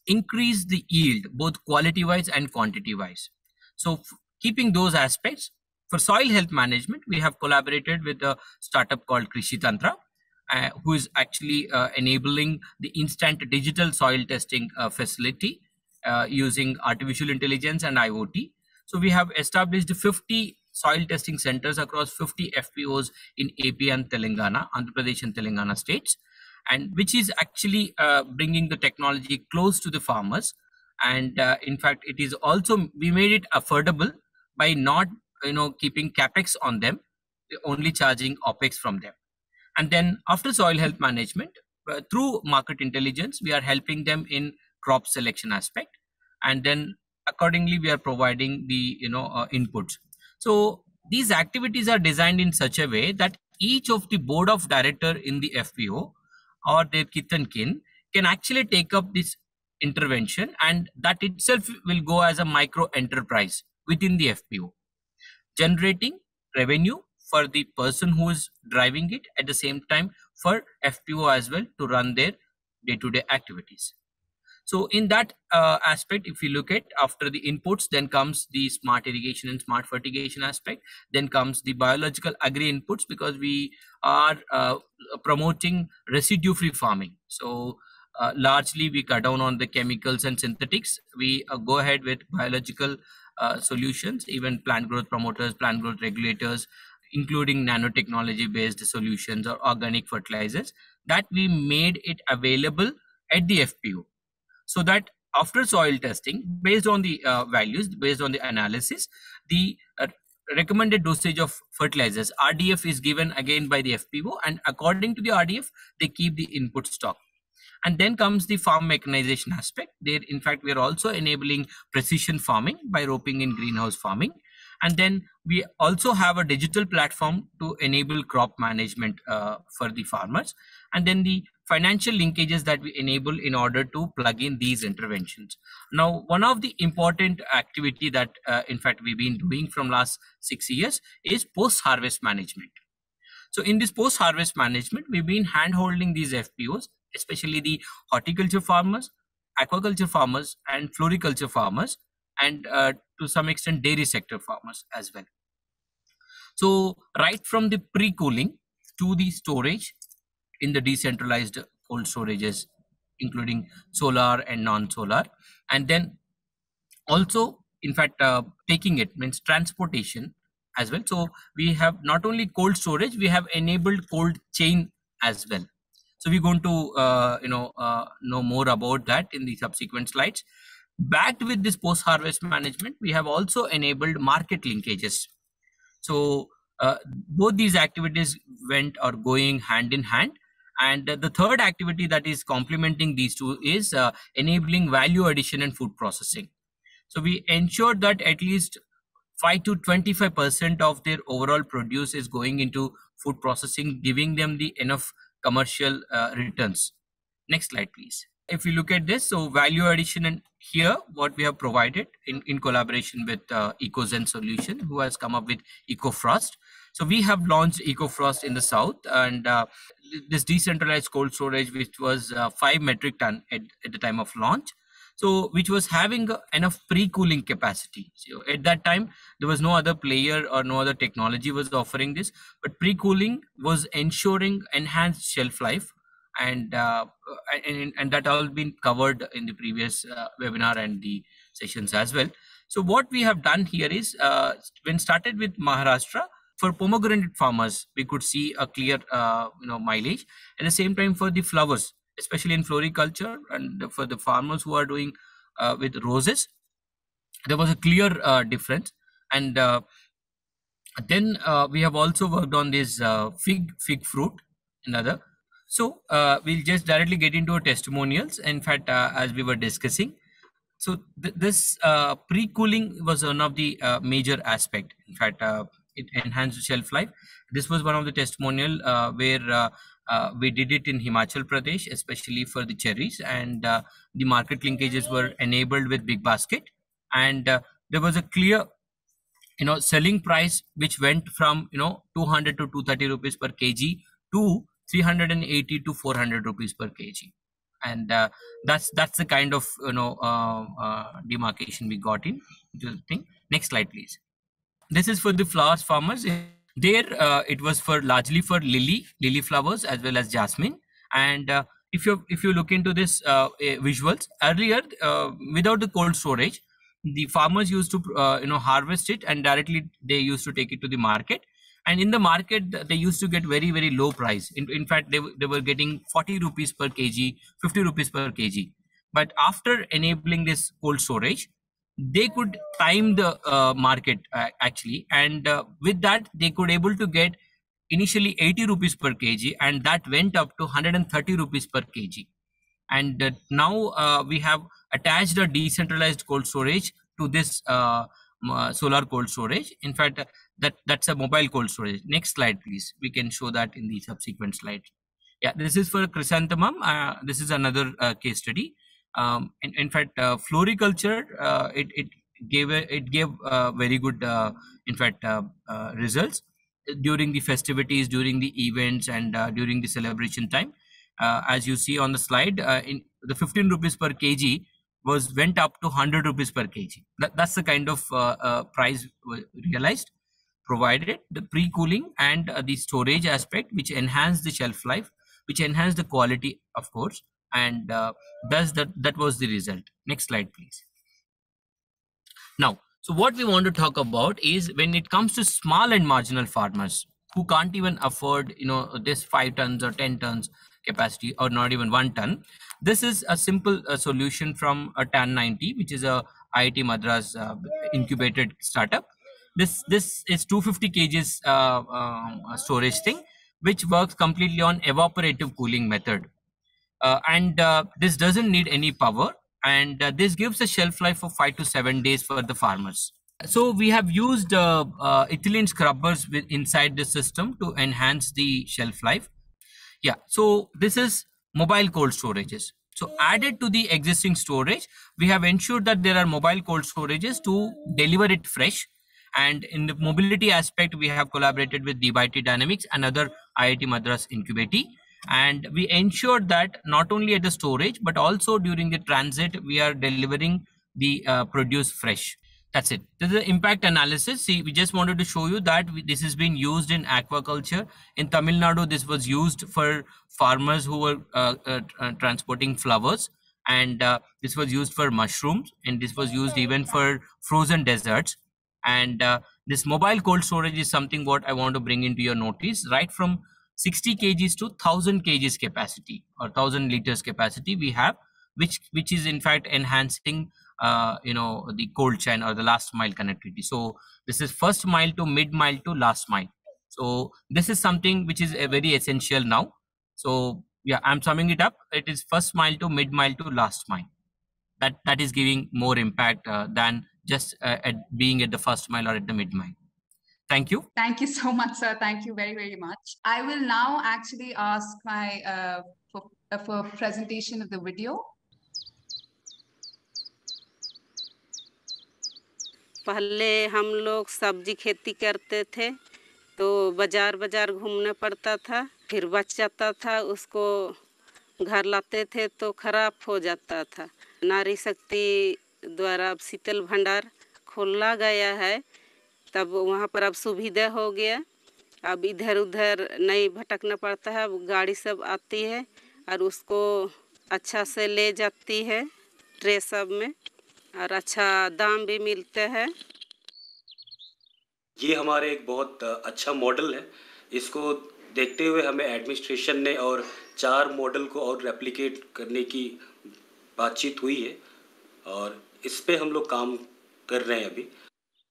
increase the yield, both quality-wise and quantity-wise. So keeping those aspects, for soil health management, we have collaborated with a startup called Krishi Tantra, who is actually enabling the instant digital soil testing facility using artificial intelligence and IoT. So we have established 50 soil testing centers across 50 FPOs in AP and Telangana, Andhra Pradesh and Telangana states, and which is actually bringing the technology close to the farmers. And in fact, it is also, we made it affordable by not keeping capex on them, only charging opex from them. And then after soil health management, through market intelligence, we are helping them in crop selection aspect, and then accordingly we are providing the inputs. So these activities are designed in such a way that each of the board of director in the FPO or their kith and kin can actually take up this intervention, and that itself will go as a micro enterprise within the FPO, generating revenue for the person who is driving it, at the same time for FPO as well to run their day-to-day activities. So in that aspect, if you look at after the inputs, then comes the smart irrigation and smart fertigation aspect, then comes the biological agri inputs, because we are promoting residue-free farming. So largely we cut down on the chemicals and synthetics. We go ahead with biological solutions, even plant growth promoters, plant growth regulators, including nanotechnology based solutions or organic fertilizers, that we made it available at the FPO. So that after soil testing, based on the values, based on the analysis, the recommended dosage of fertilizers, RDF, is given again by the FPO, and according to the RDF, they keep the input stock. And then comes the farm mechanization aspect. There, in fact, we are also enabling precision farming by roping in greenhouse farming. And then we also have a digital platform to enable crop management for the farmers. And then the financial linkages that we enable in order to plug in these interventions. Now, one of the important activity that, in fact, we've been doing from last 6 years is post-harvest management. So in this post-harvest management, we've been hand-holding these FPOs, especially the horticulture farmers, aquaculture farmers, and floriculture farmers, and to some extent dairy sector farmers as well. So right from the pre-cooling to the storage in the decentralized cold storages, including solar and non-solar, and then also, in fact, taking it means transportation as well. So we have not only cold storage, we have enabled cold chain as well. So we're going to know more about that in the subsequent slides. Backed with this post-harvest management, we have also enabled market linkages. So both these activities went or going hand in hand. And the third activity that is complementing these two is enabling value addition and food processing. So we ensured that at least 5 to 25% of their overall produce is going into food processing, giving them the enough commercial returns. Next slide, please. If you look at this, so value addition, and here what we have provided in collaboration with EcoZen Solution, who has come up with EcoFrost. So we have launched EcoFrost in the south, and this decentralized cold storage, which was 5 metric ton at the time of launch. So which was having enough pre-cooling capacity. So at that time, there was no other player or no other technology was offering this, but pre-cooling was ensuring enhanced shelf life, and that all been covered in the previous webinar and the sessions as well. So what we have done here is when started with Maharashtra, for pomegranate farmers, we could see a clear mileage. At the same time, for the flowers, especially in floriculture, and for the farmers who are doing with roses, there was a clear difference. And then we have also worked on this fig fruit, another. So we'll just directly get into testimonials. In fact, as we were discussing, so this pre-cooling was one of the major aspect. In fact, it enhanced shelf life. This was one of the testimonial where we did it in Himachal Pradesh, especially for the cherries, and the market linkages were enabled with Big Basket, and there was a clear selling price which went from 200 to 230 rupees per kg to 380 to 400 rupees per kg. and that's the kind of demarcation we got in the thing. Next slide, please. This is for the flowers farmers. There, it was for largely for lily flowers as well as jasmine. And if you look into this visuals earlier, without the cold storage, the farmers used to harvest it and directly they used to take it to the market. And in the market, they used to get very, very low price. In fact, they were getting 40 rupees per kg, 50 rupees per kg. But after enabling this cold storage, they could time the market actually. And with that, they could able to get initially 80 rupees per kg, and that went up to 130 rupees per kg. And now we have attached a decentralized cold storage to this solar cold storage. In fact, that's a mobile cold storage. Next slide, please. We can show that in the subsequent slide. Yeah, this is for chrysanthemum. This is another case study. In fact, floriculture, it gave very good results during the festivities, during the events, and during the celebration time. As you see on the slide, in the 15 rupees per kg went up to 100 rupees per kg. That's the kind of price realized, provided the pre-cooling and the storage aspect, which enhanced the shelf life, which enhanced the quality, of course, and thus that was the result. Next slide, please. Now, so what we want to talk about is when it comes to small and marginal farmers who can't even afford this 5 tons or 10 tons capacity, or not even 1 ton. This is a simple solution from a TAN 90, which is a IIT Madras incubated startup. This is 250 kgs storage thing, which works completely on evaporative cooling method. And this doesn't need any power, and this gives a shelf life of 5 to 7 days for the farmers. So we have used ethylene scrubbers inside the system to enhance the shelf life. Yeah, so this is mobile cold storages. So added to the existing storage, we have ensured that there are mobile cold storages to deliver it fresh. And in the mobility aspect, we have collaborated with DBIT Dynamics and other IIT Madras incubatee. And we ensured that not only at the storage, but also during the transit, we are delivering the produce fresh. That's it. This is the impact analysis. See, we just wanted to show you that this has been used in aquaculture. In Tamil Nadu, this was used for farmers who were transporting flowers. And this was used for mushrooms. And this was used even for frozen desserts. And this mobile cold storage is something what I want to bring into your notice. Right from 60 kgs to 1000 kgs capacity or 1000 liters capacity we have, which is in fact enhancing the cold chain or the last mile connectivity. So this is first mile to mid mile to last mile. So this is something which is very essential now. So yeah, I'm summing it up. It is first mile to mid mile to last mile. That is giving more impact than just at being at the first mile or at the mid mile. Thank you. Thank you so much, sir. Thank you very, very much. I will now actually ask my for presentation of the video. पहले हम लोग सब्जी खेती करते थे तो बाजार घूमने पड़ता था, फिर बच जाता था, उसको घर लाते थे तो खराब हो जाता था। नारी शक्ति द्वारा अब शीतल भंडार खोला गया है, तब वहाँ पर अब सुविधा हो गया। अब इधर उधर नहीं भटकना पड़ता है, अब गाड़ी सब आती है और उसको अच्छा से ले जाती है ट्रे सब में, और अच्छा दाम भी मिलते हैं। ये हमारे एक बहुत अच्छा मॉडल है। इसको देखते हुए हमें एडमिनिस्ट्रेशन ने और 4 मॉडल को और रेप्लिकेट करने की बातचीत हुई है और इस पे हम लोग काम कर रहे हैं अभी।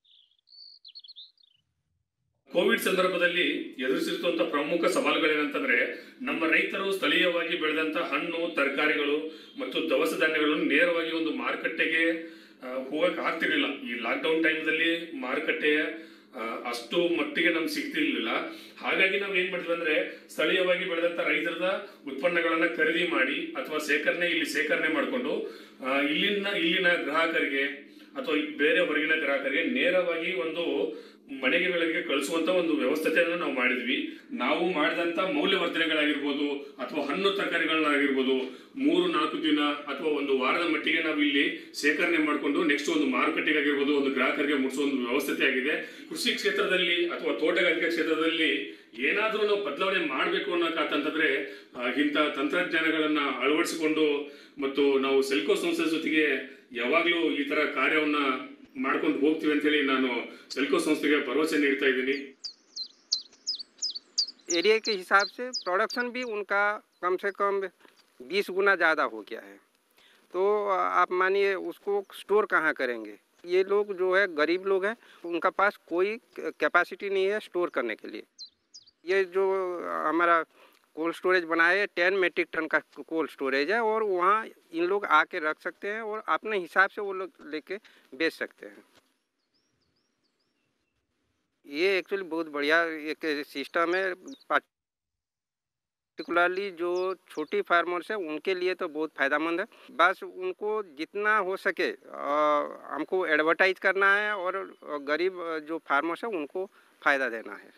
ಕೋವಿಡ್ ಸಂದರ್ಭದಲ್ಲಿ ಎದುರಿಸುತ್ತಿರುವಂತ ಪ್ರಮುಖ ಸವಾಲುಗಳೇನಂತಂದ್ರೆ ನಮ್ಮ ರೈತರು ಸ್ಥಳೀಯವಾಗಿ ಬೆಳೆದಂತ ಹಣ್ಣು ತರಕಾರಿಗಳು ಮತ್ತು ದವಸ ಧಾನ್ಯಗಳನ್ನು ನೇರವಾಗಿ ಒಂದು ಮಾರುಕಟ್ಟೆಗೆ ಹೋಗಕ್ಕೆ ಆಗ್ತಿರಲಿಲ್ಲ। ಈ ಲಾಕ್ಡೌನ್ ಟೈಮ್ದಲ್ಲಿ ಮಾರುಕಟ್ಟೆ ಅಷ್ಟು ಮಟ್ಟಿಗೆ ನಮ್ಗೆ ಸಿಗ್ತಿರ್ಲಿಲ್ಲ। ಹಾಗಾಗಿ ನಾವು ಏನು ಮಾಡಿದ್ವಿ ಅಂದ್ರೆ ಸ್ಥಳೀಯವಾಗಿ ಬೆಳೆದಂತ ರೈತರ ಉತ್ಪನ್ನಗಳನ್ನು ಖರೀದಿ ಮಾಡಿ ಅಥವಾ ಶೇಖರಣೆ ಮಾಡಿಕೊಂಡು ಇಲ್ಲಿನ ಗ್ರಾಹಕರಿಗೆ ಅಥವಾ ಬೇರೆ ಹೊರಗಿನ ಗ್ರಾಹಕರಿಗೆ ನೇರವಾಗಿ ಒಂದು ಮನೆಗಳಿಗೆ ಕಳಿಸುವಂತ ಒಂದು ವ್ಯವಸ್ಥೆಯನ್ನು ನಾವು ಮಾಡಿದ್ವಿ. ನಾವು ಮಾಡಿದಂತ ಮೌಲ್ಯವರ್ಧನೆಗಳಾಗಿರ್ಬೋದು ಅಥವಾ ಹಣ್ಣು ತರಕಾರಿಗಳನ್ನಾಗಿರ್ಬೋದು 3-4 ದಿನ ಅಥವಾ ಒಂದು ವಾರದ ಮಟ್ಟಿಗೆ ನಾವು ಇಲ್ಲಿ ಶೇಖರಣೆ ಮಾಡಿಕೊಂಡು ನೆಕ್ಸ್ಟ್ ಒಂದು ಮಾರುಕಟ್ಟೆಗಾಗಿರ್ಬೋದು ಒಂದು ಗ್ರಾಹಕರಿಗೆ ಮುಟ್ಟಿಸುವ ಒಂದು ವ್ಯವಸ್ಥೆ ಆಗಿದೆ. ಕೃಷಿ ಕ್ಷೇತ್ರದಲ್ಲಿ ಅಥವಾ ತೋಟಗಾರಿಕೆ ಕ್ಷೇತ್ರದಲ್ಲಿ ಏನಾದರೂ ನಾವು ಬದಲಾವಣೆ ಮಾಡಬೇಕು ಅನ್ನೋಕ್ಕಂತಂದ್ರೆ ಇಂಥ ತಂತ್ರಜ್ಞಾನಗಳನ್ನ ಅಳವಡಿಸಿಕೊಂಡು ಮತ್ತು ನಾವು ಸೆಲ್ಕೋ ಸಂಸ್ಥೆ ಜೊತೆಗೆ ಯಾವಾಗಲೂ ಈ ತರ ಕಾರ್ಯವನ್ನ ಮಾಡ್ಕೊಂಡು ಹೋಗ್ತೀವಿ ಅಂತ ಹೇಳಿ ನಾನು ಸೆಲ್ಕೋ ಸಂಸ್ಥೆಗೆ ಭರವಸೆ ನೀಡ್ತಾ ಇದ್ದೀನಿ. एरिया के हिसाब से प्रोडक्शन भी उनका कम से कम 20 गुना ज़्यादा हो गया है. तो आप मानिए उसको स्टोर कहाँ करेंगे. ये लोग जो है गरीब लोग हैं, उनका पास कोई कैपेसिटी नहीं है स्टोर करने के लिए. ये जो हमारा कोल्ड स्टोरेज बनाया है 10 मेट्रिक टन का कोल्ड स्टोरेज है और वहाँ इन लोग आके रख सकते हैं और अपने हिसाब से वो लोग लेके बेच सकते हैं. ये एक्चुअली बहुत बढ़िया एक सिस्टम है. पार्टिकुलरली जो छोटी फार्मर्स है उनके लिए तो बहुत फ़ायदेमंद है. बस उनको जितना हो सके हमको एडवर्टाइज करना है और गरीब जो फार्मर्स है उनको फ़ायदा देना है.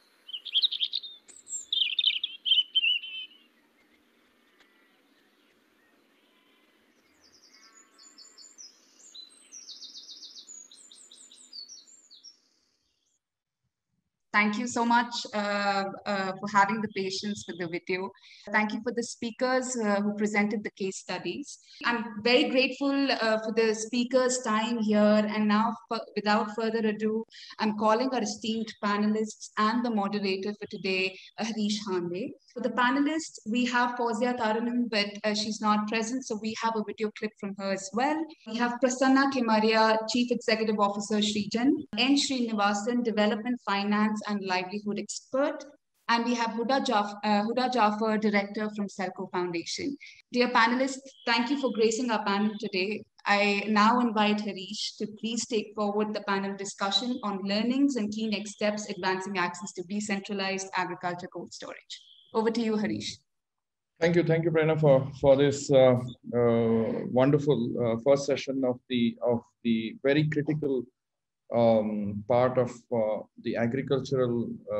Thank you so much for having the patience with the video. Thank you for the speakers who presented the case studies. I'm very grateful for the speakers' time here. And now, without further ado, I'm calling our esteemed panelists and the moderator for today, Harish Hande. For the panelists, we have Fawzia Taranum, but she's not present, so we have a video clip from her as well. We have Prasanna Kimaria, Chief Executive Officer, Shrijan, N. Srinivasan, Development Finance and Livelihood Expert, and we have Huda Jafar, Director from Selco Foundation. Dear panelists, thank you for gracing our panel today. I now invite Harish to please take forward the panel discussion on learnings and key next steps advancing access to decentralized agriculture cold storage. Over to you, Harish. Thank you, Prerna, for this wonderful first session of the very critical part of the agricultural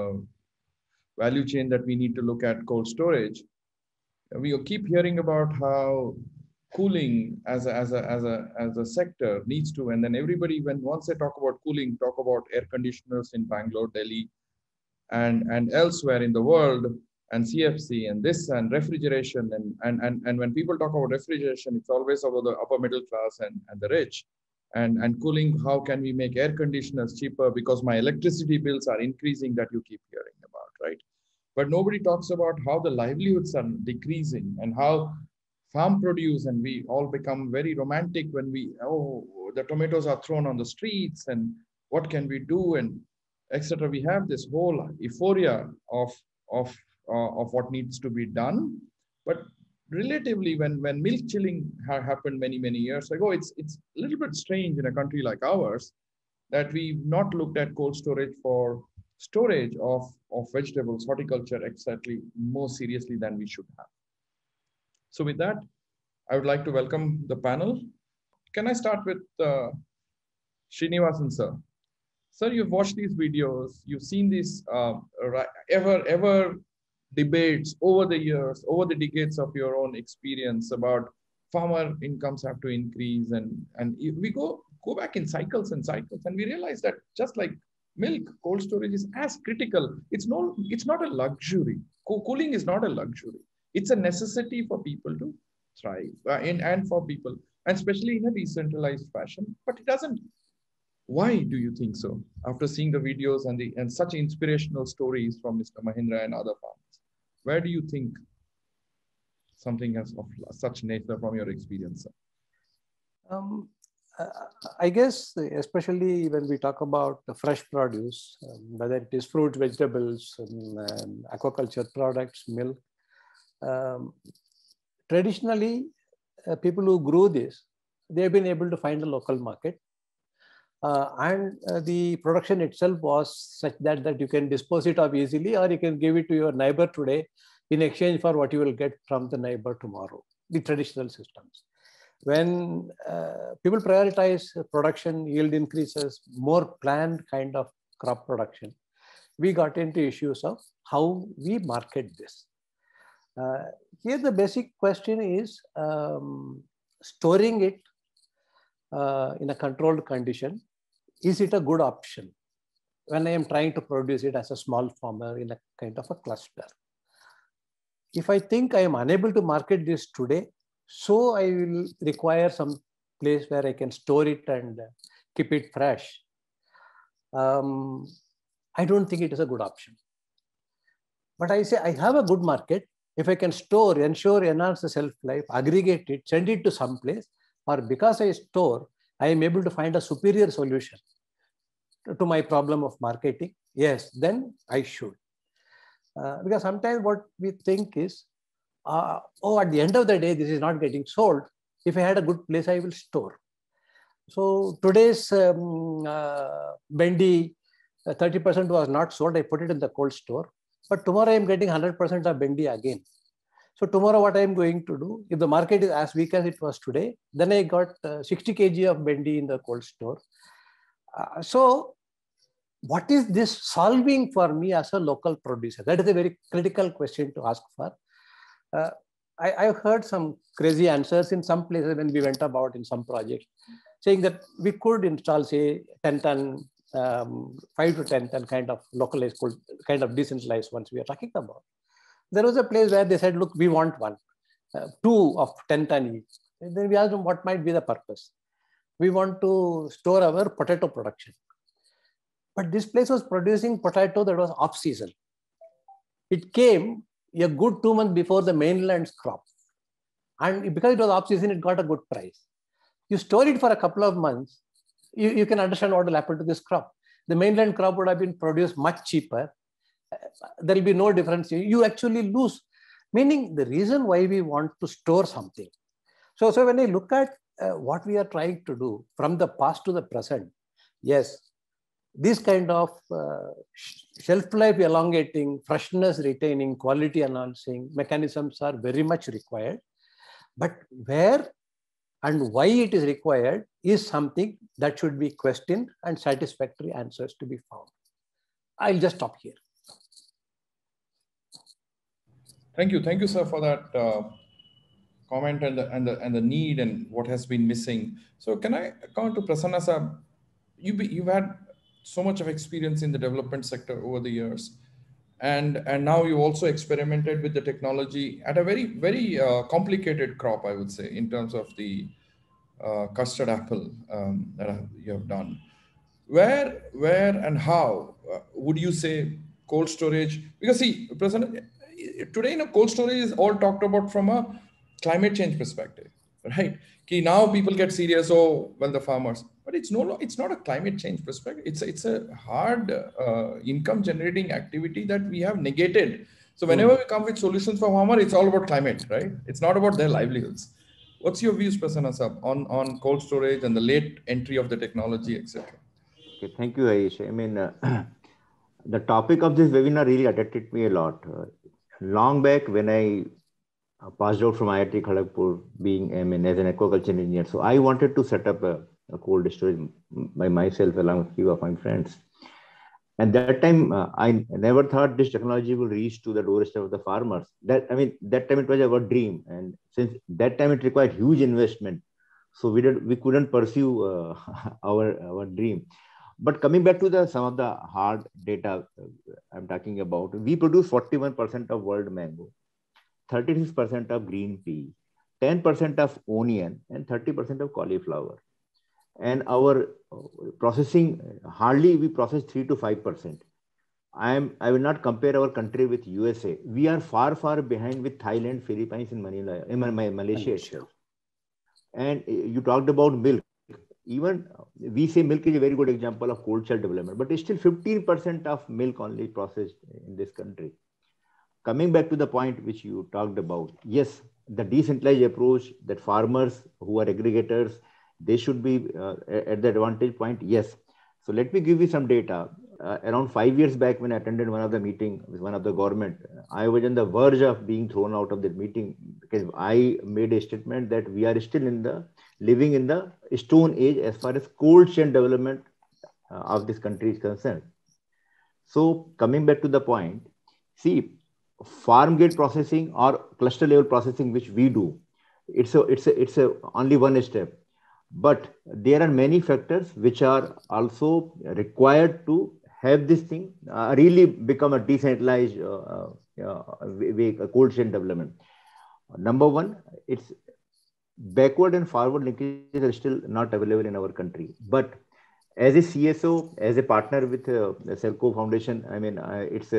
value chain that we need to look at cold storage. We keep hearing about how cooling as a sector needs to, and then everybody, once they talk about cooling, talk about air conditioners in Bangalore, Delhi, and elsewhere in the world, and CFC and this and refrigeration and when people talk about refrigeration, it's always about the upper middle class and the rich. And cooling, how can we make air conditioners cheaper because my electricity bills are increasing, that you keep hearing about, right? But nobody talks about how the livelihoods are decreasing and how farm produce, and we all become very romantic when the tomatoes are thrown on the streets and what can we do and etc. We have this whole euphoria of what needs to be done. But relatively, when milk chilling happened many years ago, it's a little bit strange in a country like ours that we've not looked at cold storage for storage of vegetables, horticulture, etc. more seriously than we should have. So with that, I would like to welcome the panel. Can I start with Srinivasan sir? Sir, you've watched these videos, you've seen these ever debates over the years, over the decades of your own experience about farmer incomes have to increase, and we go back in cycles and cycles, and we realize that just like milk, cold storage is as critical. It's not a luxury. Cooling is not a luxury. It's a necessity for people to thrive and for people, and especially in a decentralized fashion. But it doesn't. Why do you think so? After seeing the videos and such inspirational stories from Mr. Mahindra and other farmers, where do you think something has of such nature from your experience? I guess, especially when we talk about the fresh produce, whether it is fruit, vegetables, aquaculture products, milk, traditionally, people who grew this, they've been able to find a local market. And the production itself was such that you can dispose it off easily, or you can give it to your neighbor today in exchange for what you will get from the neighbor tomorrow, the traditional systems. When people prioritize production, yield increases, more planned kind of crop production, we got into issues of how we market this. Here the basic question is storing it in a controlled condition. Is it a good option when I am trying to produce it as a small farmer in a kind of a cluster? If I think I am unable to market this today, so I will require some place where I can store it and keep it fresh. I don't think it is a good option. But I say I have a good market. If I can store, ensure, enhance the shelf life, aggregate it, send it to some place, or because I store, I am able to find a superior solution to my problem of marketing, yes, then I should. Because sometimes what we think is, oh, at the end of the day, this is not getting sold. If I had a good place, I will store. So today's Bendi, 30% was not sold. I put it in the cold store. But tomorrow I am getting 100% of Bendi again. So tomorrow what I am going to do, if the market is as weak as it was today, then I got 60 kg of Bendi in the cold store. So what is this solving for me as a local producer? That is a very critical question to ask for. I've heard some crazy answers in some places when we went about in some projects, saying that we could install, say, 10 ton, 5 to 10 ton kind of localized, kind of decentralized ones we are talking about. There was a place where they said, look, we want one, 2 of 10 ton each. And then we asked them what might be the purpose. We want to store our potato production. But this place was producing potato that was off season. It came a good 2 months before the mainland's crop. And because it was off season, it got a good price. You store it for a couple of months, you can understand what will happen to this crop. The mainland crop would have been produced much cheaper. There will be no difference. You actually lose. Meaning the reason why we want to store something. So when I look at what we are trying to do from the past to the present, yes, this kind of shelf life elongating, freshness retaining, quality enhancing mechanisms are very much required. But where and why it is required is something that should be questioned and satisfactory answers to be found. I'll just stop here. Thank you, sir, for that comment and the need and what has been missing. So can I come to Prasanna sir? You've had so much of experience in the development sector over the years, and now you also experimented with the technology at a very complicated crop, I would say, in terms of the custard apple that you have done. Where and how would you say cold storage? Because see, Prasanna, today, cold storage is all talked about from a climate change perspective, right? Now people get serious, when the farmers, but it's not a climate change perspective. It's a hard income generating activity that we have negated. So whenever we come with solutions for farmer, it's all about climate, right? It's not about their livelihoods. What's your views, Prasanna sir, on cold storage and the late entry of the technology, etc.? Okay, thank you, Aish. I mean, the topic of this webinar really attracted me a lot. Long back when I passed out from IIT Kharagpur, being as an aquaculture engineer, so I wanted to set up a cold storage by myself along with a few of my friends. And that time, I never thought this technology will reach to the doorstep of the farmers. That time it was our dream, and since that time it required huge investment, so we couldn't pursue our dream. But coming back to some of the hard data I'm talking about, we produce 41% of world mango, 36% of green pea, 10% of onion, and 30% of cauliflower. And our processing, hardly we process 3 to 5%. I will not compare our country with USA. We are far behind with Thailand, Philippines, and Malaysia itself. And you talked about milk. Even we say milk is a very good example of cold chain development, but it's still 15% of milk only processed in this country. Coming back to the point which you talked about, yes, the decentralized approach that farmers who are aggregators, they should be at the advantage point, yes. So let me give you some data. Around 5 years back when I attended one of the meeting with one of the government, I was on the verge of being thrown out of that meeting because I made a statement that we are still living in the stone age as far as cold chain development of this country is concerned. So coming back to the point, see, farm gate processing or cluster level processing, which we do, it's a only one step. But there are many factors which are also required to have this thing really become a decentralized cold chain development. Number one, it's backward and forward linkages are still not available in our country. But as a CSO, as a partner with the Selco Foundation, I mean, it's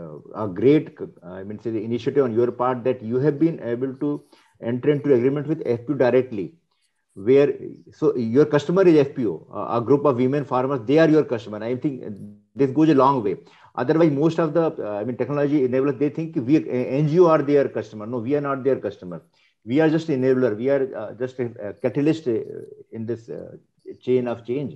a great, I mean, say the initiative on your part that you have been able to enter into agreement with FPO directly, where, so your customer is FPO, a group of women farmers, they are your customer. I think this goes a long way. Otherwise, most of the, I mean, technology enablers, they think we NGO are their customer. No, we are not their customer. We are just enabler. We are just a catalyst in this chain of change.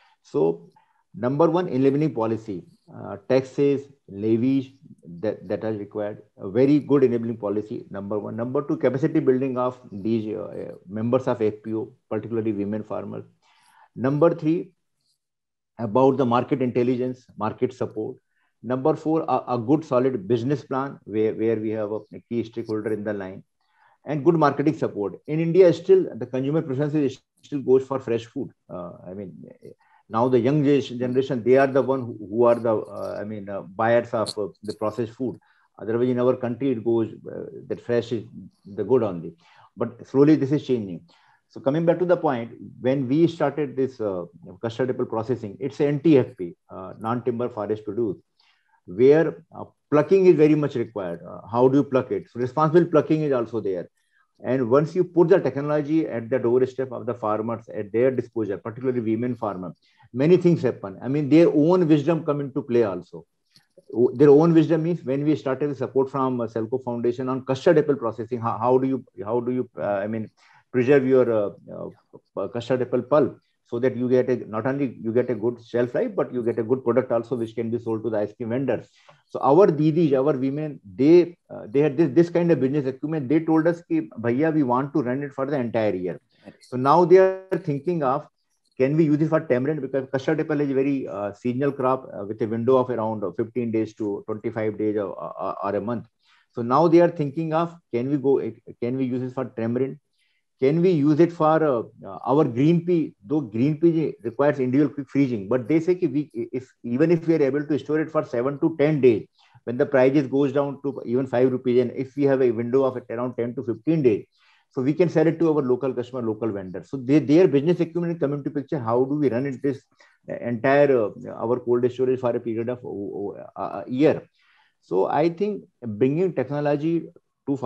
So, number one, enabling policy, taxes, levies that are required, a very good enabling policy, number one. Number two, capacity building of these members of FPO, particularly women farmers. Number three, about the market intelligence, market support. Number four, a good solid business plan where we have a key stakeholder in the line, and good marketing support. In India, still the consumer preference still goes for fresh food. I mean, now the young generation, they are the one who are the buyers of the processed food. Otherwise, in our country, it goes that fresh is the good only. But slowly this is changing. So coming back to the point, when we started this custard apple processing, it's NTFP, non-timber forest produce, where plucking is very much required. How do you pluck it? So responsible plucking is also there. And once you put the technology at the doorstep of the farmers at their disposal, particularly women farmers, many things happen. I mean, their own wisdom come into play also. Their own wisdom means when we started the support from Selco Foundation on custard apple processing, how do you preserve your custard apple pulp, so that you get not only you get a good shelf life, but you get a good product also, which can be sold to the ice cream vendors. So our didis, our women, they had this kind of business acumen. They told us, ki, Bhaiya, we want to run it for the entire year. So now they are thinking of, can we use it for tamarind, because custard apple is a very seasonal crop with a window of around 15 days to 25 days or a month. So now they are thinking of, can we use it for tamarind? Can we use it for our green pea? Though green pea requires individual quick freezing, but they say even if we are able to store it for 7 to 10 days, when the prices goes down to even 5 rupees, and if we have a window of around 10 to 15 days, so we can sell it to our local customer, local vendor. So their business acumen come into picture. How do we run it this entire our cold storage for a period of a year? So I think bringing technology to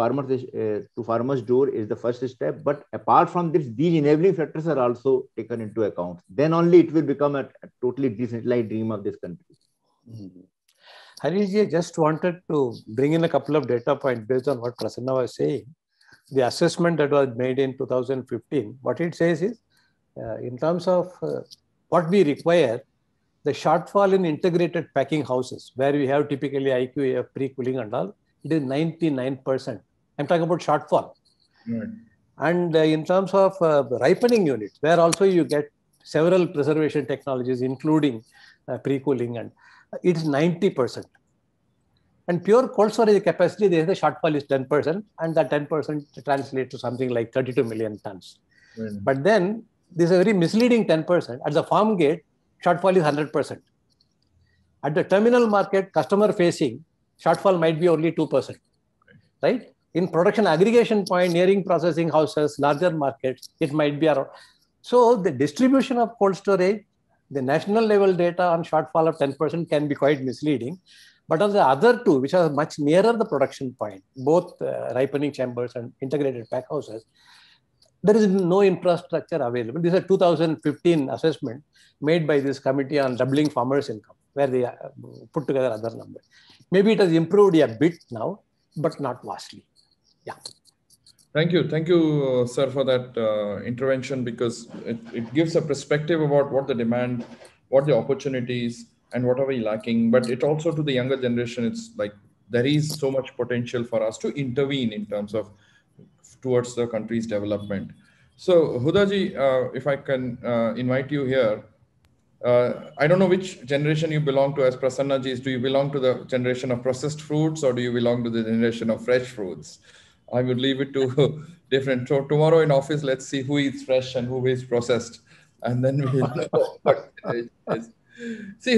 farmers' door is the first step. But apart from this, these enabling factors are also taken into account. Then only it will become a totally decentralized dream of this country. Harishji, I just wanted to bring in a couple of data points based on what Prasanna was saying. The assessment that was made in 2015, what it says is, in terms of what we require, the shortfall in integrated packing houses, where we have typically IQAF, pre-cooling and all, it is 99%. I'm talking about shortfall. Right. And in terms of ripening units, where also you get several preservation technologies, including pre-cooling, and it's 90%. And pure cold storage capacity, the shortfall is 10%, and that 10% translates to something like 32 million tons. Right. But then this is a very misleading 10%. At the farm gate, shortfall is 100%. At the terminal market, customer facing, shortfall might be only 2%, right? In production aggregation point, nearing processing houses, larger markets, it might be around. So the distribution of cold storage, the national level data on shortfall of 10% can be quite misleading. But on the other two, which are much nearer the production point, both ripening chambers and integrated pack houses, there is no infrastructure available. This is a 2015 assessment made by this committee on doubling farmers' income, where they put together other numbers. Maybe it has improved a bit now, but not vastly. Yeah. Thank you, sir, for that intervention, because it gives a perspective about what the demand, what the opportunities, and what are we lacking. But it also, to the younger generation, it's like there is so much potential for us to intervene in terms of towards the country's development. So Hudaji, if I can invite you here, I don't know which generation you belong to as Prasanna ji. Do you belong to the generation of processed fruits or do you belong to the generation of fresh fruits? I would leave it to different. So tomorrow in office, let's see who eats fresh and who eats processed, and then we'll know what generation is. See,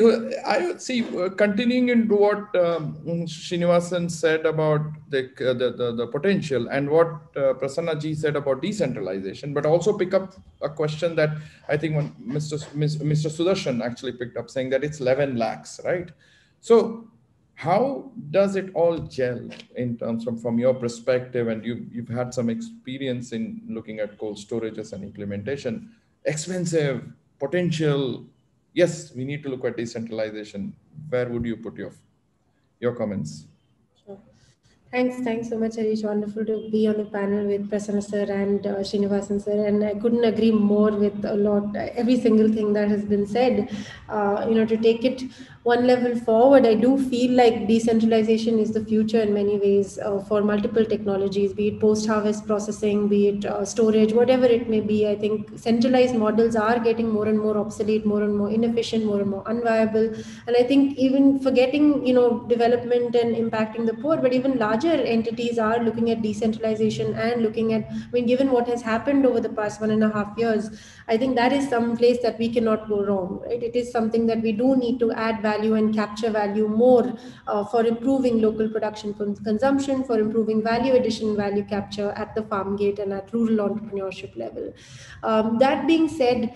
continuing into what Srinivasan said about the potential and what Prasanna ji said about decentralization, but also pick up a question that I think when Mr. Sudarshan actually picked up, saying that it's 11 lakhs, right? So how does it all gel in terms of from your perspective, and you've had some experience in looking at cold storages and implementation, expensive, potential. Yes, we need to look at decentralization. Where would you put your comments? Sure. Thanks so much, Harish. Wonderful to be on the panel with Prasanna sir and Srinivasan sir. And I couldn't agree more with every single thing that has been said. To take it one level forward, I do feel like decentralization is the future in many ways for multiple technologies, be it post-harvest processing, be it storage, whatever it may be. I think centralized models are getting more and more obsolete, more and more inefficient, more and more unviable. And I think even forgetting, development and impacting the poor, but even larger entities are looking at decentralization and looking at, given what has happened over the past 1.5 years, I think that is some place that we cannot go wrong, right? It is something that we do need to add value and capture value more for improving local production consumption, for improving value addition, value capture at the farm gate and at rural entrepreneurship level. That being said,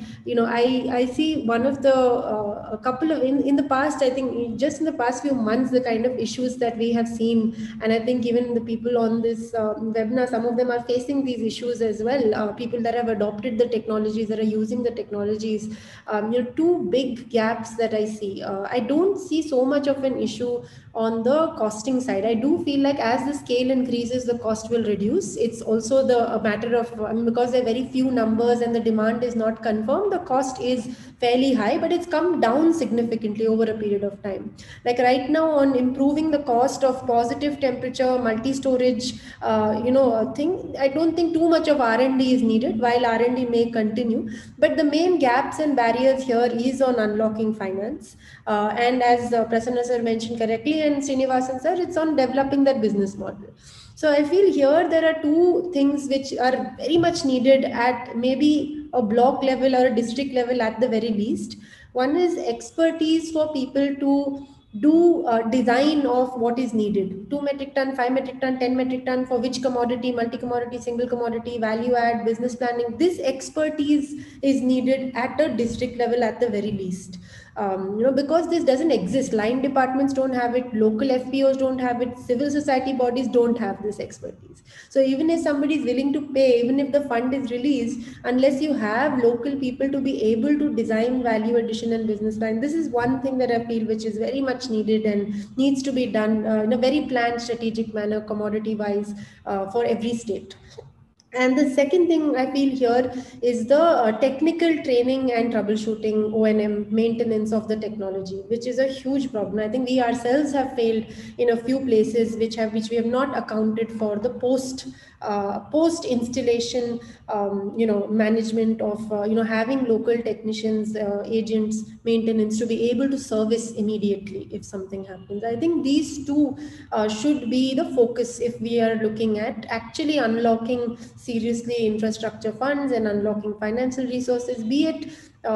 I see one of the a couple of in the past, I think just in the past few months, the kind of issues that we have seen, and I think even the people on this webinar, some of them are facing these issues as well. People that have adopted the technologies, that are using the technologies, two big gaps that I see. I don't see so much of an issue on the costing side. I do feel like as the scale increases, the cost will reduce. It's also a matter of, because there are very few numbers and the demand is not confirmed, the cost is fairly high, but it's come down significantly over a period of time. Like right now, on improving the cost of positive temperature, multi-storage, thing, I don't think too much of R&D is needed, while R&D may continue. But the main gaps and barriers here is on unlocking finance. And as Prasanna sir mentioned correctly, and Srinivasan sir, it's on developing that business model. So I feel here there are two things which are very much needed at maybe a block level or a district level at the very least. One is expertise for people to do design of what is needed. 2 metric ton, 5 metric ton, 10 metric ton, for which commodity, multi-commodity, single commodity, value add, business planning. This expertise is needed at a district level at the very least. Because this doesn't exist. Line departments don't have it, local FPOs don't have it, civil society bodies don't have this expertise. So even if somebody is willing to pay, even if the fund is released, unless you have local people to be able to design value addition and business line, this is one thing that I feel which is very much needed and needs to be done in a very planned, strategic manner, commodity-wise, for every state. And the second thing I feel here is the technical training and troubleshooting, O&M, maintenance of the technology, which is a huge problem. I think we ourselves have failed in a few places which we have not accounted for the post installation, management of, having local technicians, agents, maintenance to be able to service immediately if something happens. I think these two should be the focus if we are looking at actually unlocking seriously infrastructure funds and unlocking financial resources, be it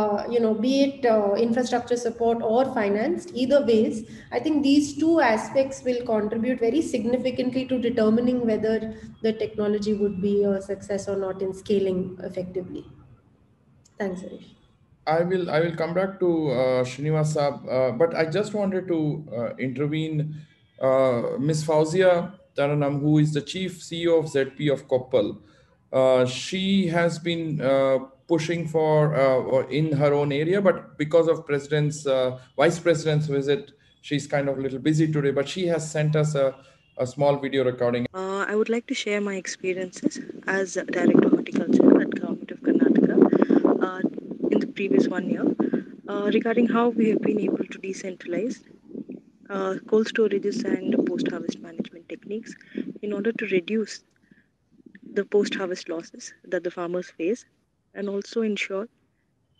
infrastructure support or financed. Either ways, I think these two aspects will contribute very significantly to determining whether the technology would be a success or not in scaling effectively. Thanks, Harish. I will come back to Srinivas, but I just wanted to intervene. Ms. Fauzia Taranam, who is the Chief CEO of ZP of Koppal, she has been pushing for in her own area, but because of Vice President's visit, she's kind of a little busy today, but she has sent us a small video recording. I would like to share my experiences as Director of Horticulture at Government of Karnataka in the previous 1 year regarding how we have been able to decentralize cold storages and post-harvest management techniques in order to reduce the post-harvest losses that the farmers face and also ensure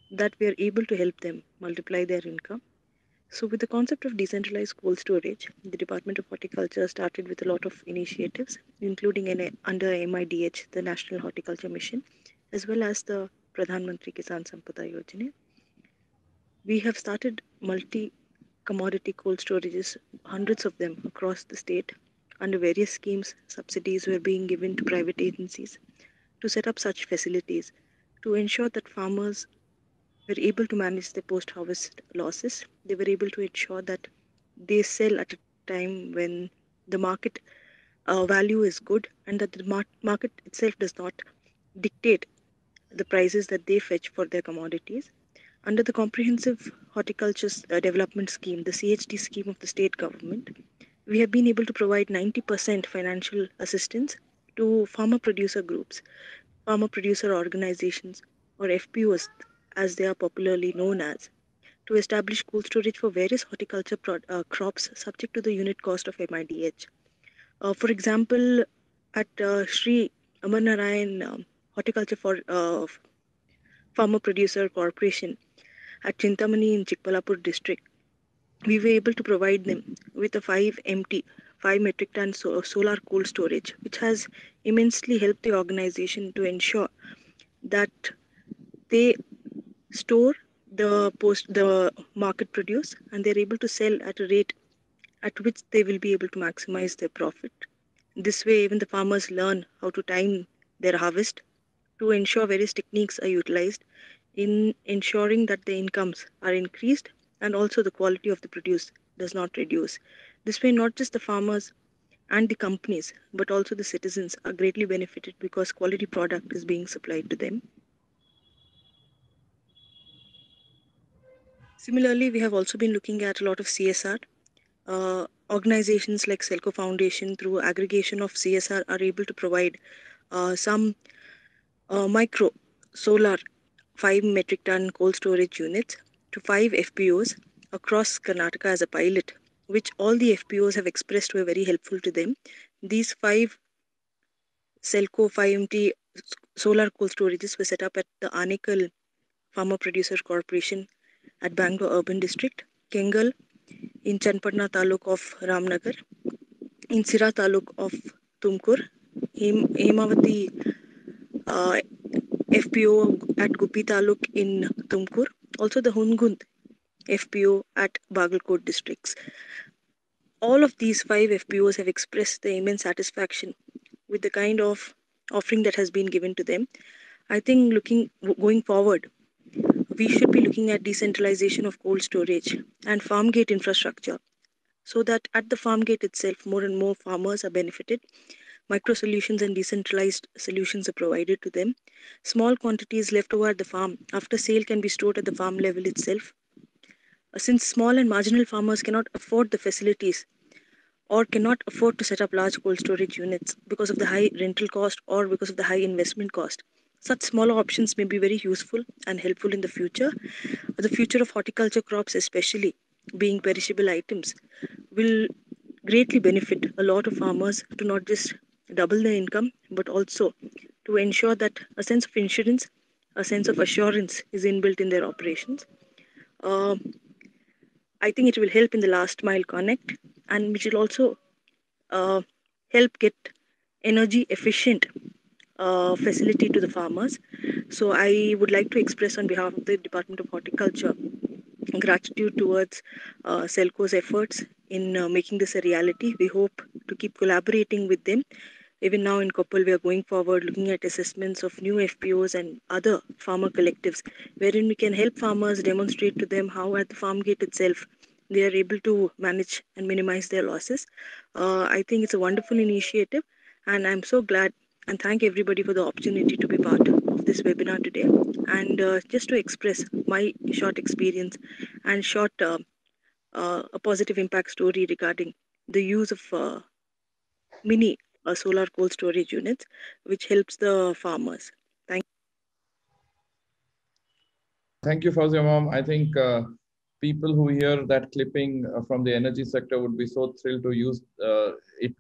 that we are able to help them multiply their income. So with the concept of decentralized cold storage, the Department of Horticulture started with a lot of initiatives, including under MIDH, the National Horticulture Mission, as well as the Pradhan Mantri Kisan Sampada Yojana. We have started multi-commodity cold storages, hundreds of them across the state. Under various schemes, subsidies were being given to private agencies to set up such facilities to ensure that farmers were able to manage their post-harvest losses. They were able to ensure that they sell at a time when the market value is good, and that the market itself does not dictate the prices that they fetch for their commodities. Under the Comprehensive Horticulture Development Scheme, the CHD scheme of the state government, we have been able to provide 90% financial assistance to farmer producer groups, farmer producer organizations, or FPOs as they are popularly known as, to establish cold storage for various horticulture crops subject to the unit cost of MIDH. For example, at Sri Amar Narayan Horticulture for Farmer Producer Corporation at Chintamani in Chikbalapur district, we were able to provide them with a 5 metric ton solar cold storage, which has immensely helped the organization to ensure that they store the market produce, and they're able to sell at a rate at which they will be able to maximize their profit. This way, even the farmers learn how to time their harvest to ensure various techniques are utilized in ensuring that the incomes are increased and also the quality of the produce does not reduce. This way, not just the farmers and the companies, but also the citizens are greatly benefited because quality product is being supplied to them. Similarly, we have also been looking at a lot of CSR. Organizations like Selco Foundation, through aggregation of CSR, are able to provide some micro solar 5 metric ton cold storage units to 5 FPOs across Karnataka as a pilot, which all the FPOs have expressed were very helpful to them. These 5 Selco 5MT solar cold storages were set up at the Anekal Farmer Producer Corporation at Bangalore Urban District, Kengal in Chanpatna Taluk of Ramnagar, in Sira Taluk of Tumkur, Hemavati FPO at Gupi Taluk in Tumkur, also the Hungund FPO at Bagalkot districts. All of these 5 FPOs have expressed the immense satisfaction with the kind of offering that has been given to them. I think going forward, we should be looking at decentralization of cold storage and farm gate infrastructure, so that at the farm gate itself, more and more farmers are benefited. Micro solutions and decentralized solutions are provided to them. Small quantities left over at the farm after sale can be stored at the farm level itself. Since small and marginal farmers cannot afford the facilities or cannot afford to set up large cold storage units because of the high rental cost or because of the high investment cost, such smaller options may be very useful and helpful in the future. The future of horticulture crops, especially being perishable items, will greatly benefit a lot of farmers to not just double their income, but also to ensure that a sense of insurance, a sense of assurance is inbuilt in their operations. I think it will help in the last mile connect, and which will also help get energy efficient facility to the farmers. So I would like to express on behalf of the Department of Horticulture gratitude towards Selco's efforts in making this a reality. We hope to keep collaborating with them. Even now in Koppal, we are going forward looking at assessments of new FPOs and other farmer collectives, wherein we can help farmers demonstrate to them how at the farm gate itself they are able to manage and minimize their losses. I think it's a wonderful initiative, and I'm so glad and thank everybody for the opportunity to be part of this webinar today. And just to express my short experience and short a positive impact story regarding the use of mini solar cold storage units, which helps the farmers. Thank you, Fawzia Ma'am. I think people who hear that clipping from the energy sector would be so thrilled to use it.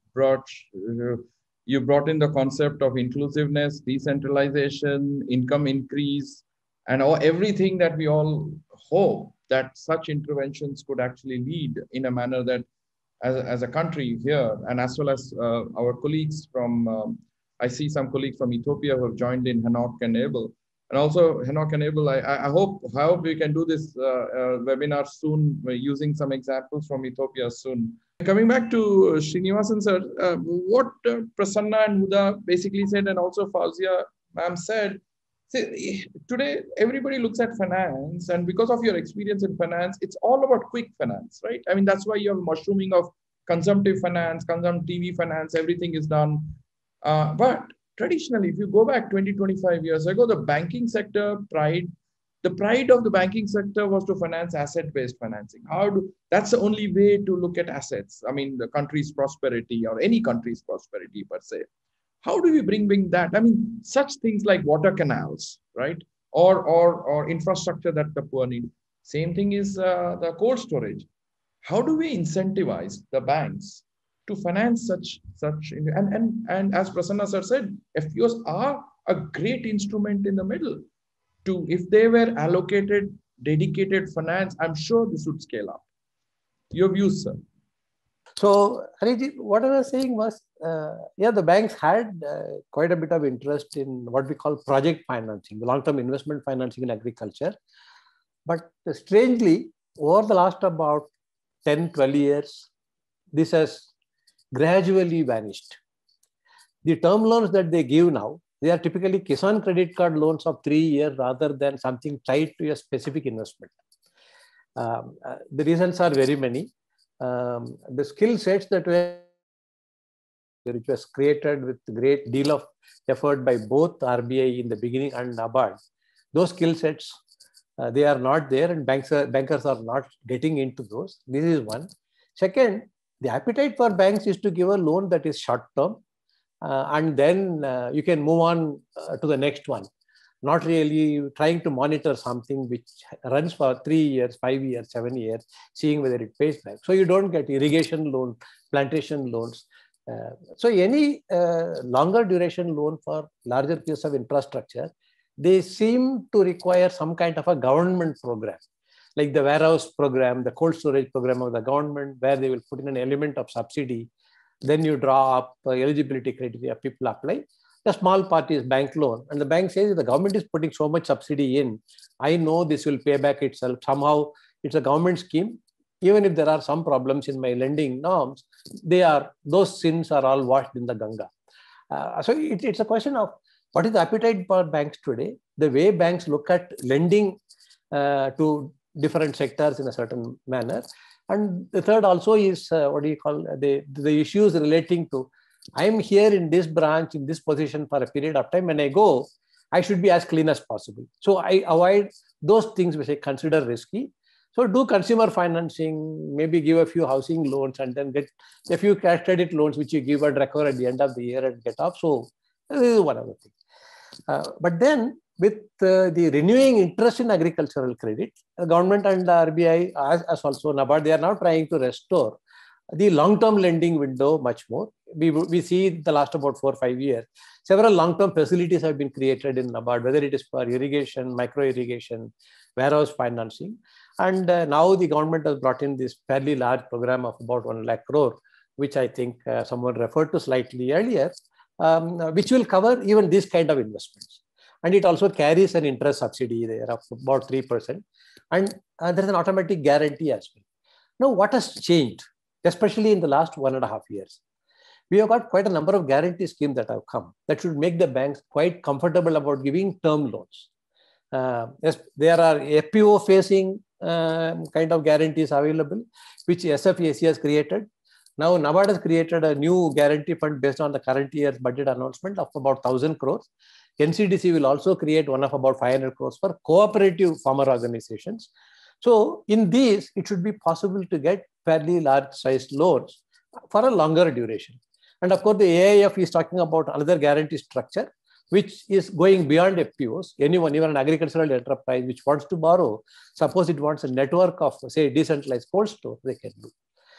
You brought in the concept of inclusiveness, decentralization, income increase, and everything that we all hope that such interventions could actually lead in a manner that as a country here, and as well as our colleagues from, I see some colleagues from Ethiopia who have joined in, Henok and Abel. And also Henok and Abel, I hope we can do this webinar soon using some examples from Ethiopia soon. Coming back to Srinivasan sir, what Prasanna and Huda basically said, and also Fauzia ma'am said, see, today everybody looks at finance, and because of your experience in finance, it's all about quick finance, right? I mean, that's why you have mushrooming of consumptive finance, consumptive finance, everything is done. But traditionally, if you go back 20, 25 years ago, the banking sector the pride of the banking sector was to finance asset-based financing. That's the only way to look at assets. I mean, the country's prosperity or any country's prosperity per se. How do we bring that? I mean, such things like water canals, right? Or infrastructure that the poor need. Same thing is the cold storage. How do we incentivize the banks to finance such and as Prasanna sir said, FPOs are a great instrument in the middle. If they were allocated dedicated finance, I'm sure this would scale up. Your views, sir? So, Hariji, what I was saying was, the banks had quite a bit of interest in what we call project financing, the long-term investment financing in agriculture. But strangely, over the last about 10, 12 years, this has gradually vanished. The term loans that they give now, they are typically Kisan credit card loans of 3 years rather than something tied to a specific investment. The reasons are very many. The skill sets which was created with a great deal of effort by both RBI in the beginning and NABARD, those skill sets, they are not there, and bankers are not getting into those. This is one. Second, the appetite for banks is to give a loan that is short term, and then you can move on to the next one. Not really trying to monitor something which runs for 3 years, 5 years, 7 years, seeing whether it pays back. So you don't get irrigation loan, plantation loans. So any longer duration loan for larger piece of infrastructure, they seem to require some kind of a government program, like the warehouse program, the cold storage program of the government, where they will put in an element of subsidy. Then you draw up eligibility criteria, people apply. The small part is bank loan, and the bank says the government is putting so much subsidy in, I know this will pay back itself. Somehow it's a government scheme. Even if there are some problems in my lending norms, those sins are all washed in the Ganga. So it's a question of what is the appetite for banks today, the way banks look at lending to different sectors in a certain manner. And the third also is the issues relating to, I'm here in this branch, in this position for a period of time. When I go, I should be as clean as possible. So I avoid those things which I consider risky. So do consumer financing, maybe give a few housing loans, and then get a few cash credit loans which you give and recover at the end of the year and get off. So this is one of the things. But then with the renewing interest in agricultural credit, the government and the RBI, as also NABARD, they are now trying to restore the long-term lending window much more. We see the last about 4 or 5 years, several long-term facilities have been created in NABARD, whether it is for irrigation, micro-irrigation, warehouse financing. And now the government has brought in this fairly large program of about 1 lakh crore, which I think someone referred to slightly earlier, which will cover even this kind of investments. And it also carries an interest subsidy there of about 3%. And there's an automatic guarantee as well. Now, what has changed, especially in the last 1.5 years? We have got quite a number of guarantee schemes that have come that should make the banks quite comfortable about giving term loans. Yes, there are FPO facing kind of guarantees available, which SFAC has created. Now, NABARD has created a new guarantee fund based on the current year's budget announcement of about 1,000 crores. NCDC will also create one of about 500 crores for cooperative farmer organizations. So in these, it should be possible to get fairly large sized loans for a longer duration. And of course, the AIF is talking about another guarantee structure, which is going beyond FPOs. Anyone, even an agricultural enterprise which wants to borrow, suppose it wants a network of, say, decentralized cold store, they can do.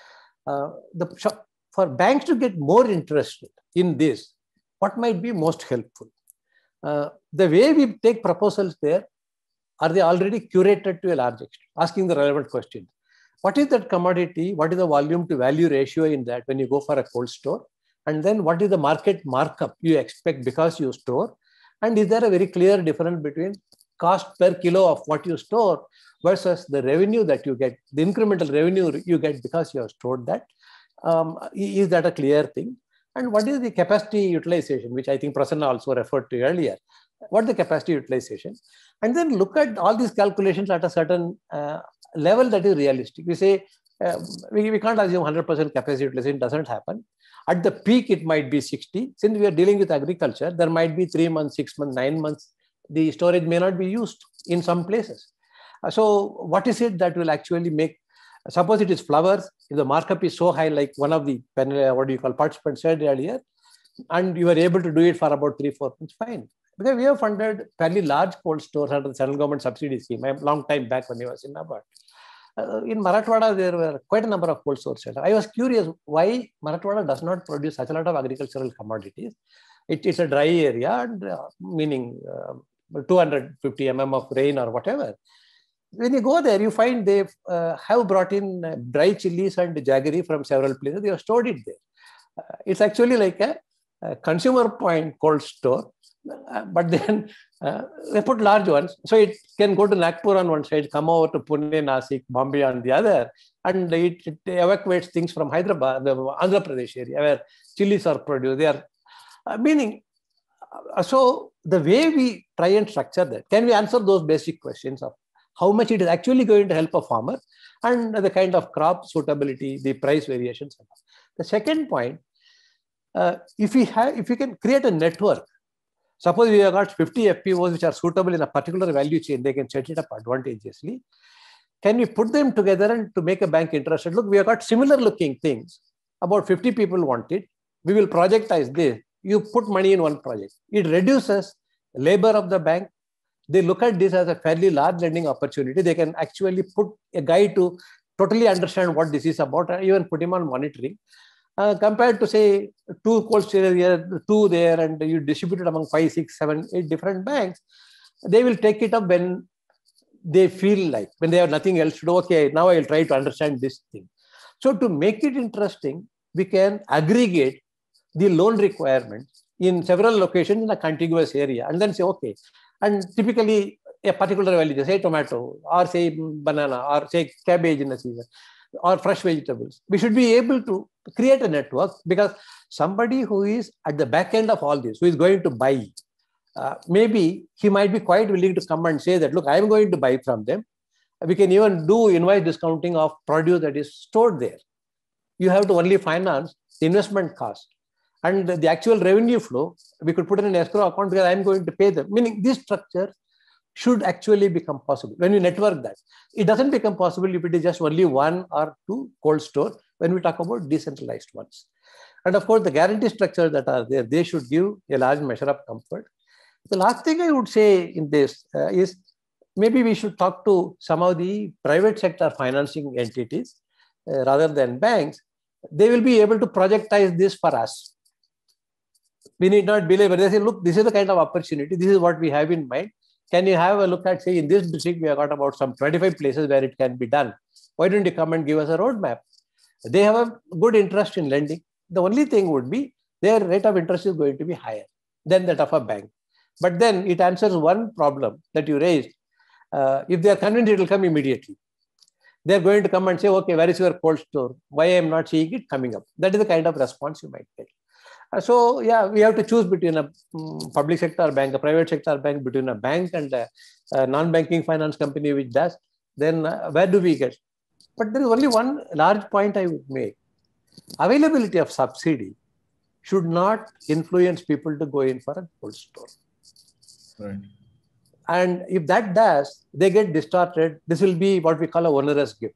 For banks to get more interested in this, what might be most helpful? The way we take proposals there, are they already curated to a large extent? Asking the relevant question. What is that commodity? What is the volume to value ratio in that when you go for a cold store? And then what is the market markup you expect because you store? And is there a very clear difference between cost per kilo of what you store versus the revenue that you get, the incremental revenue you get because you have stored that? Is that a clear thing? And what is the capacity utilization, which I think Prasanna also referred to earlier? What is the capacity utilization? And then look at all these calculations at a certain level that is realistic. We say we can't assume 100% capacity utilization, doesn't happen. At the peak, it might be 60. Since we are dealing with agriculture, there might be 3 months, 6 months, 9 months. The storage may not be used in some places. So what is it that will actually make, suppose it is flowers, if the markup is so high, like one of the participants said earlier, and you are able to do it for about 3-4 months, fine. Because we have funded fairly large cold stores under the central government subsidy scheme a long time back when I was in NABARD. In Marathwada, there were quite a number of cold stores. I was curious why Marathwada does not produce such a lot of agricultural commodities. It's a dry area, and meaning 250 mm of rain or whatever. When you go there, you find they have brought in dry chilies and jaggery from several places. They have stored it there. It's actually like a consumer point cold store, but then they put large ones. So it can go to Nagpur on one side, come over to Pune, Nasik, Bombay on the other, and it evacuates things from Hyderabad, the Andhra Pradesh area where chilies are produced. They are meaning. So the way we try and structure that, can we answer those basic questions of how much it is actually going to help a farmer and the kind of crop suitability, the price variations. The second point, if we can create a network, suppose we have got 50 FPOs which are suitable in a particular value chain, they can set it up advantageously. Can we put them together and to make a bank interested? Look, we have got similar looking things. About 50 people want it. We will projectize this. You put money in one project. It reduces labor of the bank. They look at this as a fairly large lending opportunity. They can actually put a guy to totally understand what this is about and even put him on monitoring. Compared to say 2 cold storage here, 2 there, and you distribute it among 5, 6, 7, 8 different banks, they will take it up when they feel like, when they have nothing else to do. Okay, now I will try to understand this thing. So to make it interesting, we can aggregate the loan requirements in several locations in a contiguous area and then say, okay, and typically a particular value, say tomato, or say banana, or say cabbage in the season, or fresh vegetables. We should be able to create a network, because somebody who is at the back end of all this, who is going to buy, maybe he might be quite willing to come and say that, look, I am going to buy from them. We can even do invoice discounting of produce that is stored there. You have to only finance the investment cost. And the actual revenue flow, we could put in an escrow account because I'm going to pay them. Meaning this structure should actually become possible when we network that. It doesn't become possible if it is just only 1 or 2 cold store when we talk about decentralized ones. And of course, the guarantee structures that are there, they should give a large measure of comfort. The last thing I would say in this is maybe we should talk to some of the private sector financing entities rather than banks. They will be able to projectize this for us. We need not believe, but they say, look, this is the kind of opportunity. This is what we have in mind. Can you have a look at, say, in this district, we have got about some 25 places where it can be done. Why don't you come and give us a roadmap? They have a good interest in lending. The only thing would be their rate of interest is going to be higher than that of a bank. But then it answers one problem that you raised. If they are convinced, it will come immediately. They're going to come and say, okay, where is your cold store? Why I am not seeing it coming up? That is the kind of response you might get. So yeah, we have to choose between a public sector bank, a private sector bank, between a bank and a non-banking finance company which does. Then where do we get? But there is only one large point I would make. Availability of subsidy should not influence people to go in for a cold store. Right. And if that does, they get distorted. This will be what we call a onerous gift.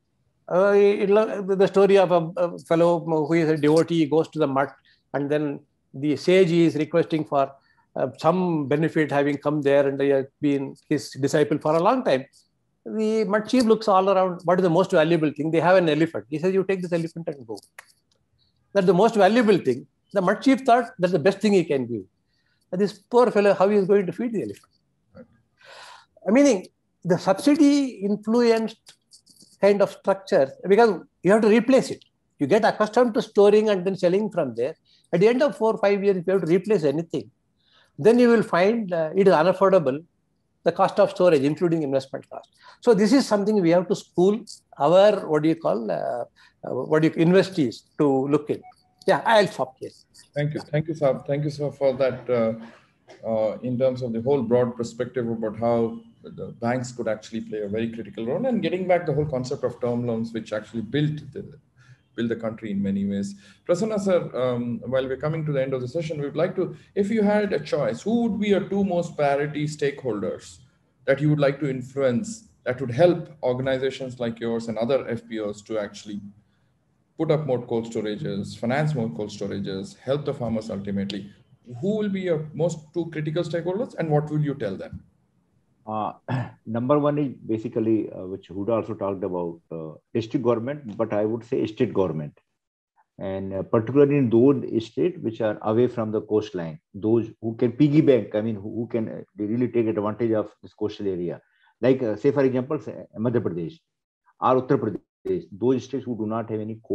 The story of a fellow who is a devotee goes to the mutt, and then the sage is requesting for some benefit, having come there and he has been his disciple for a long time. The mutt chief looks all around. What is the most valuable thing? They have an elephant. He says, you take this elephant and go. That's the most valuable thing. The mutt chief thought that's the best thing he can give. And this poor fellow, how he is going to feed the elephant? meaning the subsidy influenced kind of structure, because you have to replace it. You get accustomed to storing and then selling from there. At the end of 4 or 5 years, if you have to replace anything, then you will find it is unaffordable, the cost of storage, including investment cost. So this is something we have to school our, investees to look in. Yeah, I'll stop here. Thank you. Thank you, sir. Thank you, sir, for that in terms of the whole broad perspective about how the banks could actually play a very critical role, and getting back the whole concept of term loans, which actually built the country in many ways. Prasanna sir, while we're coming to the end of the session, we'd like to, if you had a choice, who would be your 2 most priority stakeholders that you would like to influence that would help organizations like yours and other FPOs to actually put up more cold storages, finance more cold storages, help the farmers ultimately? Who will be your most 2 critical stakeholders, and what will you tell them? Number one is basically, which Huda also talked about, district government, but I would say state government. And particularly in those states which are away from the coastline, those who can piggyback, I mean, who can really take advantage of this coastal area. Like, say, for example, Madhya Pradesh or Uttar Pradesh, those states who do not have any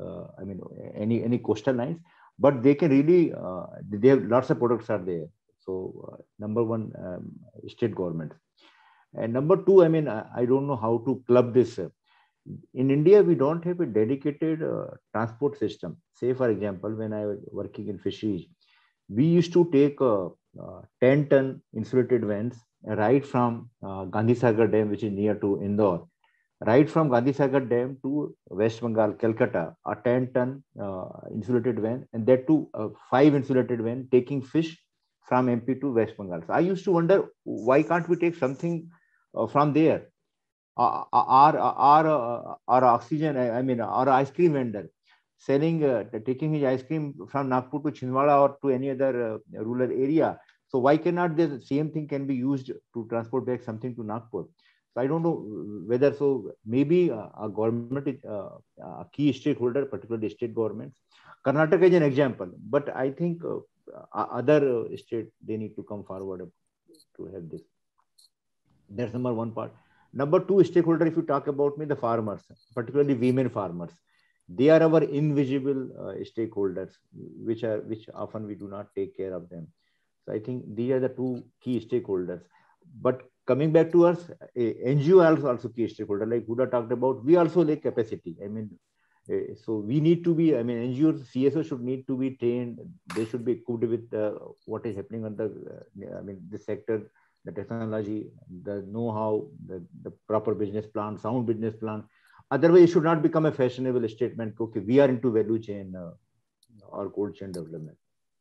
any coastal lines, but they can really, they have lots of products are there. So number one, state government. And number 2, I mean, I don't know how to club this. In India, we don't have a dedicated transport system. Say, for example, when I was working in fisheries, we used to take 10-ton insulated vans right from Gandhisagar Dam, which is near to Indore, right from Gandhisagar Dam to West Bengal, Calcutta, a 10-ton insulated van, and that too 5 insulated van taking fish from MP to West Bengal. So I used to wonder, why can't we take something from there? Our oxygen, I mean, our ice cream vendor selling, taking his ice cream from Nagpur to Chhindwara or to any other rural area. So why cannot the same thing can be used to transport back something to Nagpur? So I don't know whether, so maybe a government is a key stakeholder, particularly state governments. Karnataka is an example, but I think other states, they need to come forward to have this. That's number one part. Number 2 stakeholder, if you talk about me, the farmers, particularly women farmers, they are our invisible stakeholders, which often we do not take care of them. So I think these are the 2 key stakeholders. But coming back to us, NGO are also key stakeholder, like Huda talked about. We also lack capacity. I mean, so we need to be, I mean, NGOs, CSO should need to be trained. They should be equipped with what is happening on the, the sector, the technology, the know-how, the proper business plan, sound business plan. Otherwise, it should not become a fashionable statement. Okay, we are into value chain or cold chain development.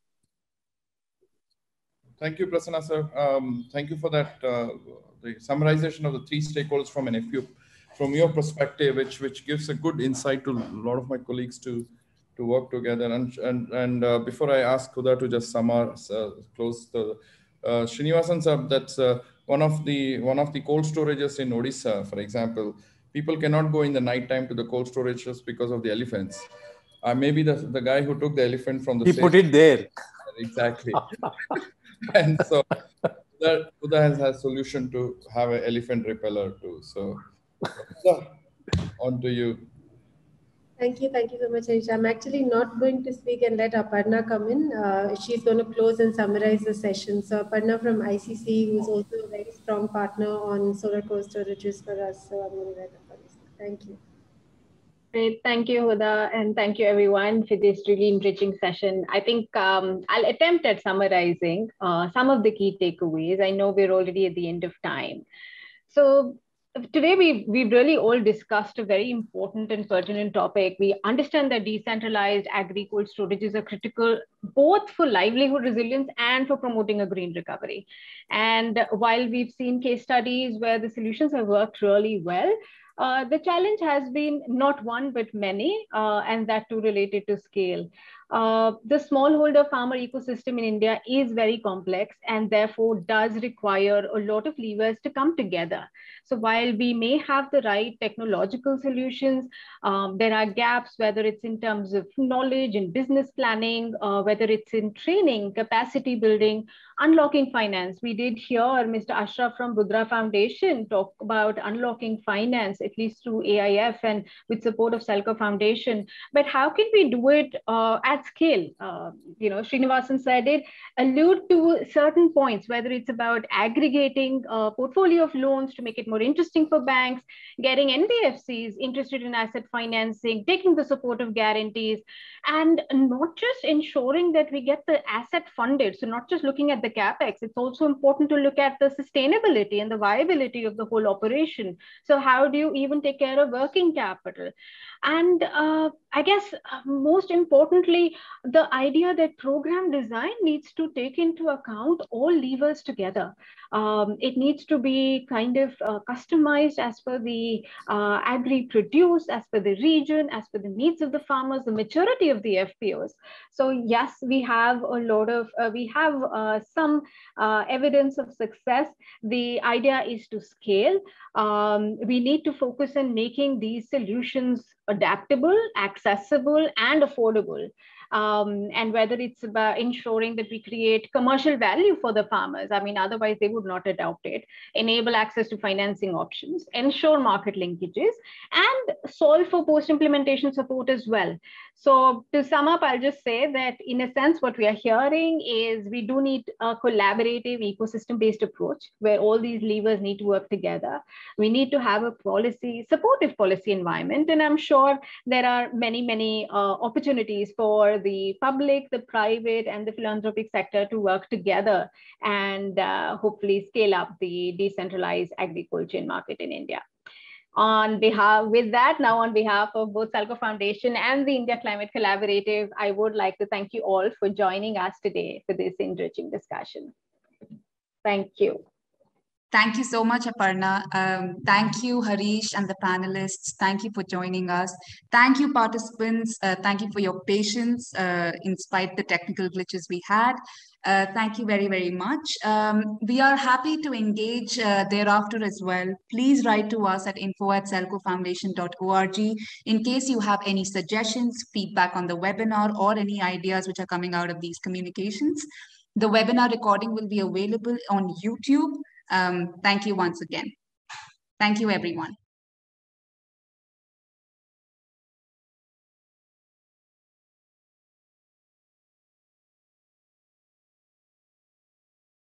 Thank you, Prasanna sir. Thank you for that, the summarization of the 3 stakeholders from an FPO, from your perspective, which gives a good insight to a lot of my colleagues to work together. And before I ask Huda to just close the Srinivasan sir, that's one of the cold storages in Odisha, for example. People cannot go in the night time to the cold storages because of the elephants. Maybe the guy who took the elephant from the... He put it there. Exactly. And so Huda has a solution to have an elephant repeller too. So on to you. Thank you so much, Harish. I'm actually not going to speak and let Aparna come in. She's going to close and summarize the session. So Aparna from ICC, who's also a very strong partner on solar cold storages for us. So I'm going to let Aparna speak. Thank you. Great. Thank you, Huda, and thank you everyone for this really enriching session. I think I'll attempt at summarizing some of the key takeaways. I know we're already at the end of time. So today we've really all discussed a very important and pertinent topic. We understand that decentralized agri-cold storages are critical both for livelihood resilience and for promoting a green recovery. And while we've seen case studies where the solutions have worked really well, the challenge has been not one, but many, and that too related to scale. The smallholder farmer ecosystem in India is very complex and therefore does require a lot of levers to come together. So while we may have the right technological solutions, there are gaps, whether it's in terms of knowledge and business planning, whether it's in training, capacity building, Unlocking finance. We did hear Mr. Ashraf from Budra Foundation talk about unlocking finance, at least through AIF and with support of Selco Foundation. But how can we do it at scale? Srinivasan said it, allude to certain points, whether it's about aggregating a portfolio of loans to make it more interesting for banks, getting NBFCs interested in asset financing, taking the support of guarantees, and not just ensuring that we get the asset funded. So not just looking at the capex, it's also important to look at the sustainability and the viability of the whole operation. So how do you even take care of working capital? And I guess most importantly, the idea that program design needs to take into account all levers together. It needs to be kind of customized as per the agri-produce, as per the region, as per the needs of the farmers, the maturity of the FPOs. So yes, we have a lot of, some evidence of success. The idea is to scale. We need to focus on making these solutions adaptable, accessible, and affordable. And whether it's about ensuring that we create commercial value for the farmers, I mean, otherwise they would not adopt it, enable access to financing options, ensure market linkages, and solve for post-implementation support as well. So to sum up, I'll just say that in a sense, what we are hearing is we do need a collaborative ecosystem-based approach where all these levers need to work together. We need to have a supportive policy environment. And I'm sure there are many opportunities for the public, the private, and the philanthropic sector to work together and hopefully scale up the decentralized agriculture market in India. On behalf of both Selco Foundation and the India Climate Collaborative, I would like to thank you all for joining us today for this enriching discussion. Thank you. Thank you so much, Aparna. Thank you, Harish and the panelists. Thank you for joining us. Thank you, participants. Thank you for your patience in spite the technical glitches we had. Thank you very much. We are happy to engage thereafter as well. Please write to us at info@selcofoundation.org in case you have any suggestions, feedback on the webinar, or any ideas which are coming out of these communications. The webinar recording will be available on YouTube. Thank you once again. Thank you, everyone.